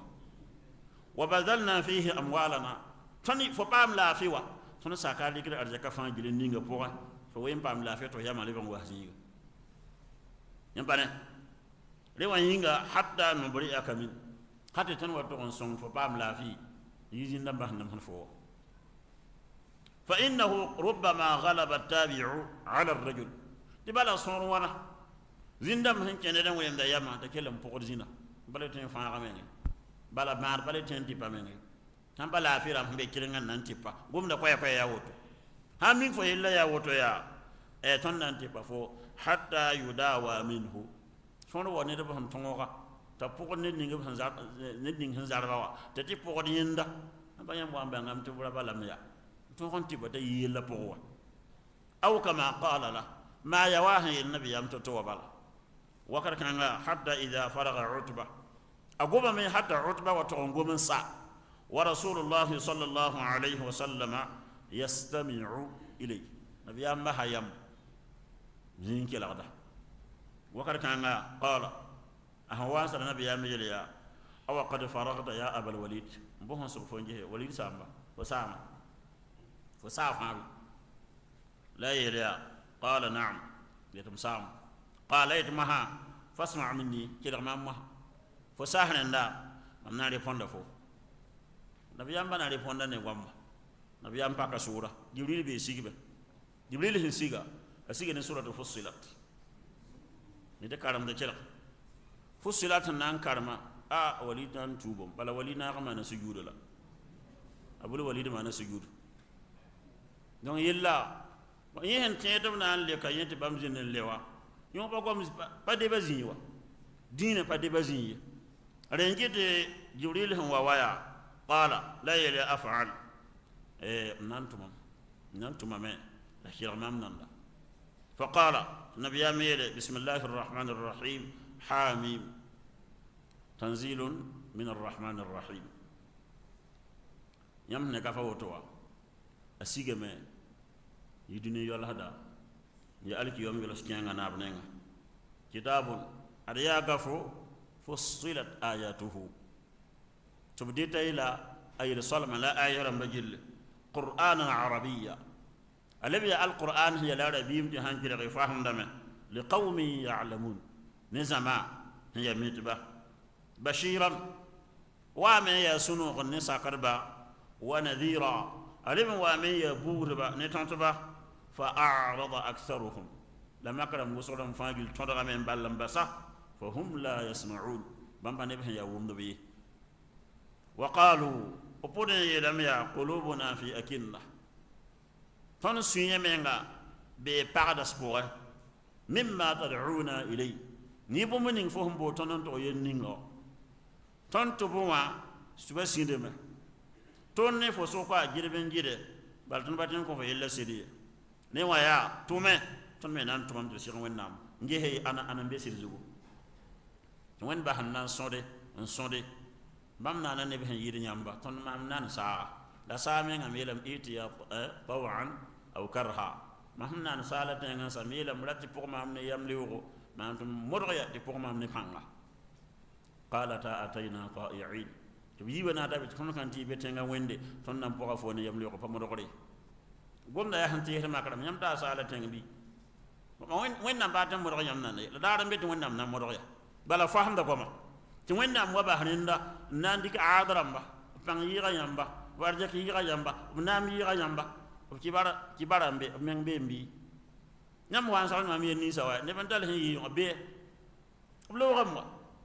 wa badalna fihi amwalana tani fo bam lafi wa ton sakali kida arjaka fan jile ni nga pour fo wem bam lafi to yama le bon wahzi yambane le wanyinga hatta no bori akamin hatta tan wato on son fo bam lafi yizinda ba nam fo fa innahu rubbama ghalaba at-tabi'u 'ala ar-rajul tibala son wana zindam hen kene den wenda yama ta kelam pour zina bala ten fa ramene bala mar bala ten tipa mene tan bala afira mbe kirenga nan tipa gumda koya koya ya woto hamin fo illa ya woto ya e ton nan tipa fo hatta yudawa minhu sono woni de bam tongoka ta pour ne ninga han za ne ning han za rawa ta ti pour yinda ba yam wa ngam to bura balam ya to honti ba tay la pour aw kama qala la ma yawahi an-nabi yam to to bala wakar kanga hatta idha faraga utba agoba min hatta utba wa to ngomin sa wa rasulullah sallallahu alayhi wa sallama yastami'u ilay nabi yam ma hayam zin kelada wakar kanga qala ahwa sa nabi yam yeliya aw qad faragta ya abul walid bon so fonje walid samba wa sama fa safa la yeliya qala na'am yatum sam قال ايتمها فاسمع مني كده ماما فساهن دا منا ريبوندا فو نبي ام بنا ريبوندا ني غام نبي ام باكا سوره جبريل بي سيغبه جبريل هي سيغا اسيغ ني سوره فصلت ني ده كارم ده تشلا فصلت نان كارما ا وليد ان توبم بلا وليد نا ما نسجود لا ابو وليد ما نسجود دون يلا يهن تيتم نان لي كاينت بامزين ليوا yon pa comme pas de bazin wa dina pas de bazin renjete jibril han wa waya qala la ya af'al eh nantum nantum ma la shiramam nanda fa qala nabiyya mele bismillahir rahmanir rahim hamim tanzilun min arrahmanir rahim yamne ka fa wotowa asigame yidune yol hada ya alki yom yolos kyanga nabnenga kitabun ariya gafo fussilat ayatuhu tubdita ila ayil salama la ayran bajil qur'anan arabiyya alabi alquran hiya la rabiyum ti hanjira faham dama liqaumin ya'lamun nizama hiya mitba bashiran wa ma yasunu qanni sakarba wa nadhira alim wa ma yaburba netantba فأعرض أكثرهم لما كرم وصلهم فاجل تدرى من بالهم بسا فهم لا يسمعون بمبا نبه يوم دبي وقالوا أبونا يلميا قلوبنا في أكنة تنسي منها ببعد أسبوع مما تدعونا إليه نيبو منين فهم بوتنان تو ينينغو تنتبوا سبسيدما توني فسوقا جيربن جيره بل تنباتن كوفا يلا سيدي ne waya tume tume nan tumam to siron wennam ngehe ana ana besir zugo wen ba hannan sonde on sonde bam nana ne be yiri nyamba ton mam nan sa la sa me ngam yelam itiya tawan aw karha mam nan sala te ngam sa melam ratti pour mam ne yam liwo man tum modriya di pour mam ne panga qala ta atayna qa'i'in to yiwana da be ton kan ti be tenga wende ton nan pour afone yam liwo pa modori gomna ya hanti hema kadam nyam ta sala tengbi wen wen nam batam mo yam nan la dara mbet wen nam nam mo ya bala faham da goma ti wen nam wa ba haninda nandi ka adrama pang yira yamba warja ki yira yamba nam yira yamba ki bara ki bara mbe men be mbi nyam wan sa ma mi ni sawa ne ban dal hi yo be lo gamma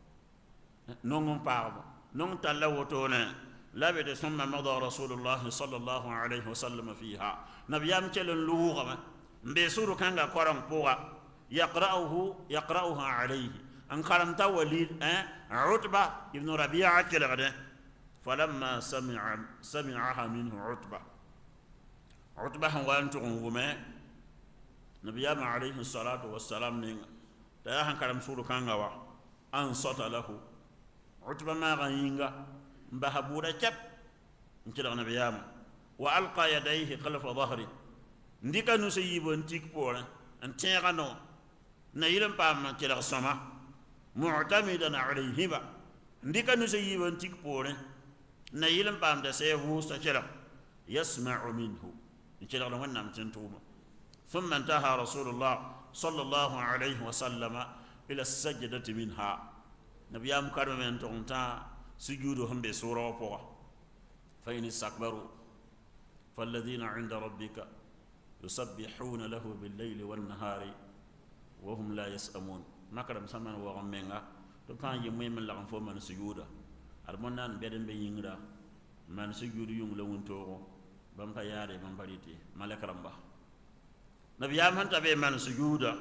non parba non talawotona لابد ثم مضى رسول الله صلى الله عليه وسلم فيها نبيام كلن لوغما بسور كانغا قران بوغا يقرأه يقرأها عليه ان قرمت وليد عتبة ابن ربيعة كلغده فلما سمع سمعها منه عتبة عتبة هو انتغما نبيام عليه الصلاة والسلام نين تاهن كرم سور كانغا انصت له عتبة ما غينغا بهبورة كب نكلا نبيام وألقى يديه خلف ظهري ndika nu se yibo ntik pora antega no na yilam pam kila sama mu'tamidan alayhi ba ndika nu se yibo ntik pora na yilam pam da se hu sa kila yasma'u minhu kila no wannan tantuma thumma intaha rasulullah sallallahu alayhi wa sallama ila as-sajdati minha nabiyam karama en tonta سجوده هم بسورة وفوة فإن استكبروا فالذين عند ربك يسبحون له بالليل والنهار وهم لا يسأمون ما كرم سمن وغمنا تبان يمي من لغم فو من سجودا أرمنا بدن بينغرا من سجود يوم لون تورو بام ياري بام بريتي ملك رمبا نبي يام هنتا بي من سجودا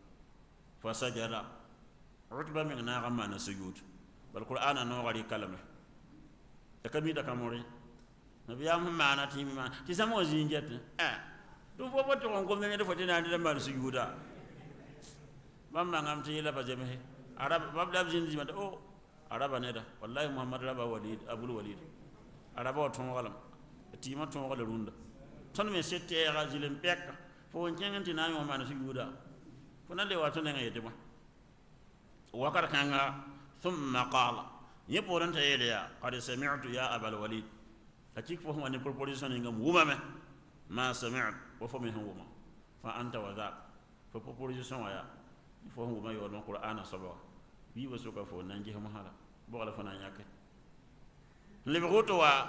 فسجد عتبة من ناغم من سجود بالقرآن أنا غري كلمة تكمي دكاموري nabiyam maana ti mi ma ti samo zinjet eh dum fo boto on ko ne fo tena de man sujuda mamma ngam ti la bajeme arab babdab zinji ma o araba ne da wallahi muhammad raba walid abul walid araba ton walam ti ma ton wala runda ton me sette ya zilen pekka fo ngenganti na yo man sujuda fo na le wato ne ngayete ma wakar kanga thumma qala yeporanta yele ya qad sami'tu ya abul walid hakik fo man proposition ngam wuma me ma sami'tu wa fa min huma fa anta wa za fa proposition wa ya fo huma yo no qur'ana sabo bi waso ka fo nan je mahala bo la fana nyake le roto wa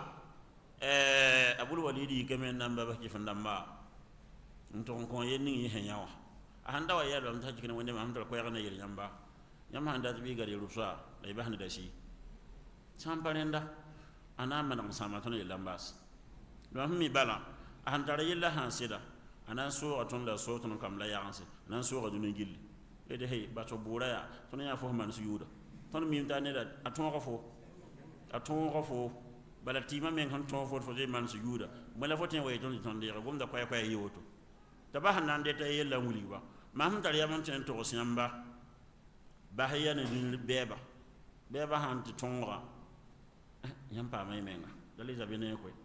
eh abul walidi kemen namba ba ki fandamba nton ko yenni yi henyawa ahanda wa yalo mta jikina wonde ma hamdal ko yarana yel nyamba nyama handa bi gari rusa ay bahna da shi samparenda ana manam sama ton yel lambas do mi bala ahanda yella hansida ana so aton da so ton kam la yanse nan so ga dunu gilli ede hey bato bura ya ton ya fo man su yuda ton mi tane da aton ko fo aton ko fo bala tima men kan ton fo fo de man su yuda mala fo ten way ton ton de gom da koy koy yoto tabahan nan de tay yella nguli ba ma hum tar yamon ten to siamba ba hayya ne din beba beba han ti tonga yampa mai menga dali zabe ne koy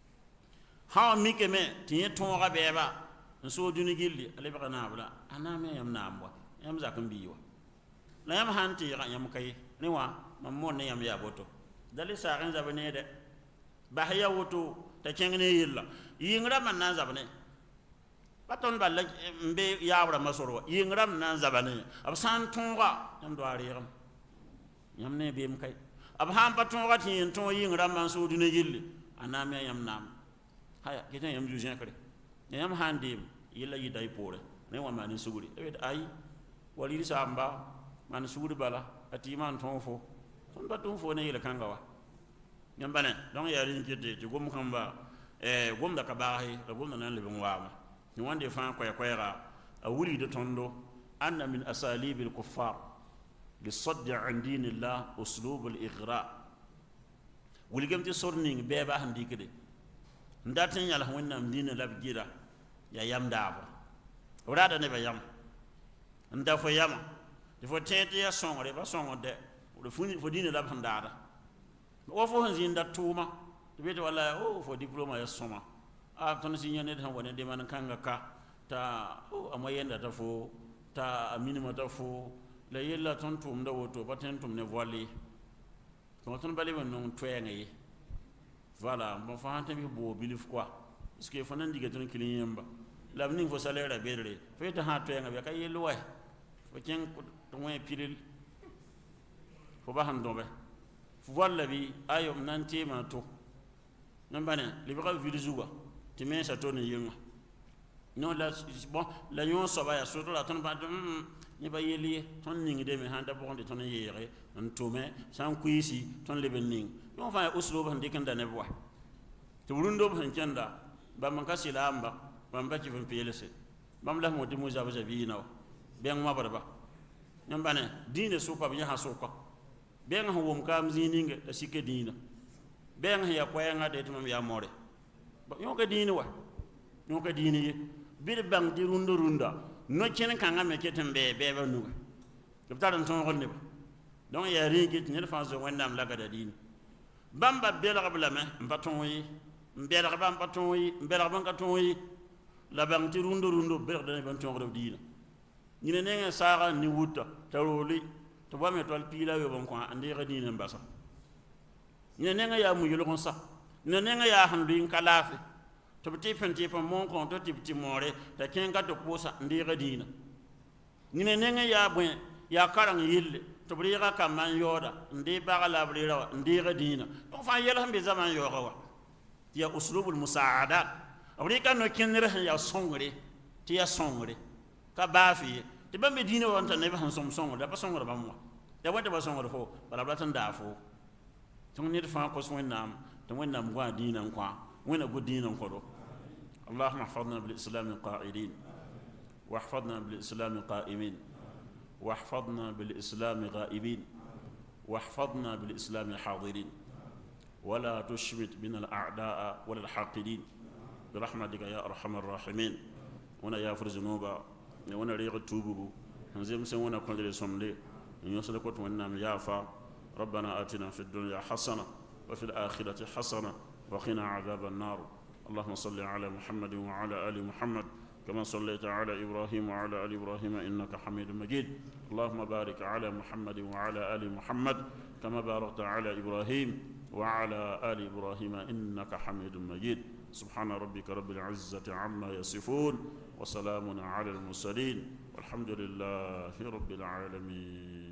ha mi ke me ti tonga beba so duni gilli ale ba na bula ana me yam na amwa yam zakam biwa la yam han ti yam kay ne wa mam mon ne yam ya boto dali sa ran zabe ne de ba hayya woto ta kengne yilla yingra man na zabe ne baton balla mbe yawra masoro yingram nan zabane ab san tonga yam do ariram yam ne bem kay ab han patonga tin ton yingram man so dune yille aname yam nam haya gitan yam jujen kare yam handim yilla yidai pore ne wa mani suguri e ay wali samba man suguri bala ati man ton fo ton baton fo ne yilla kanga wa yam bane don ya rin kete ti gom kamba e gom da kabahi da gom nan le wa ni wande fa ko ya koyra a wuri de tondo anna min asalib al kuffar lisadd an din allah uslub al ighra wuli gamti sorning be ba handi kede ndatin yalla wonnam din lab gira ya yam dabo wurada ne ba yam nda fo yam de fo tete ya songre ba songonde o funi fo din lab handada o fo hanzi nda tuma to be wala o fo diploma ya soma a ton sinya ne tan woni de man kanga ka ta o amayenda ta fo ta minima ta fo la yella ton tum da woto baten tum ne voile to ton bali man non twenge voilà bon fa hante bi bo bilif quoi parce que fonan diga ton kilin yamba la vnin fo salaire bedre fe ta ha twenge be ka yello way fo ken to moy pilil fo ba han dombe fo walla bi ayom nanti ma to nambane li ba virusuwa timen sa toni yinga non la bon la yon so ba ya so la ton ba ni ba yeli ton ningi de me handa bon de ton yere on tome san kuisi ton le ben ning yon fa uslo ban de kan da ne bwa to rundo ban kenda ba man kasila amba ba ba ki ban pelese bam la mo de mo jaba jabi na ben ma barba nyam bane dine so pa bi ha so ko ben ha wom kam zininga da sike dina ben ya kwaya de tum ya more yon ka dini wa yon ka dini bir bang di rundo runda no ken kanga me keten be be ba nu do taran ton gonne ba donc ya ringi ni fa so wonnam la ga da dini bamba bela qabla me mbaton yi mbela ba mbaton yi mbela ba ka ton yi la bang di rundo rundo ber da ban ton ro dina ni ne ne sara ni wuta taroli to ba me tol pila yo bon ko ande ga dina mbasa ni ne nga ya mu yelo kon sa ne ne ya handu kalafi to biti fenti fa mon kon to tibti more ta kenga to posa ndira dina ni ne ne ya bwen ya karang yille to brira kam man yoda ndi bagala brira ndira dina to fa yela hambe zaman yoga wa ya uslubul musaadat awrika no kenre ya songre ti ya songre ka bafi ti bambe dina wonta ne ba han som songre ba songre ba mo ya wonta ba songre fo bala blatan da fo to ni fa ko so nam تمنى مغا دينا كوا وين غو دينا كودو اللهم احفظنا بالاسلام قائدين واحفظنا بالاسلام قائمين واحفظنا بالاسلام غائبين واحفظنا بالاسلام حاضرين ولا تشمت بنا الأعداء ولا الحاقدين برحمتك يا أرحم الراحمين. ونا يا فرزنوبا ونا ريغ توبو نزيم سن ونا كندري سملي يوصل كوت ونام يافا. ربنا آتنا في الدنيا حسنة وفي الآخرة حسنة وقنا عذاب النار. اللهم صل على محمد وعلى آل محمد كما صليت على إبراهيم وعلى آل إبراهيم إنك حميد مجيد. اللهم بارك على محمد وعلى آل محمد كما باركت على إبراهيم وعلى آل إبراهيم إنك حميد مجيد. سبحان ربك رب العزة عما يصفون وسلام على المرسلين والحمد لله رب العالمين.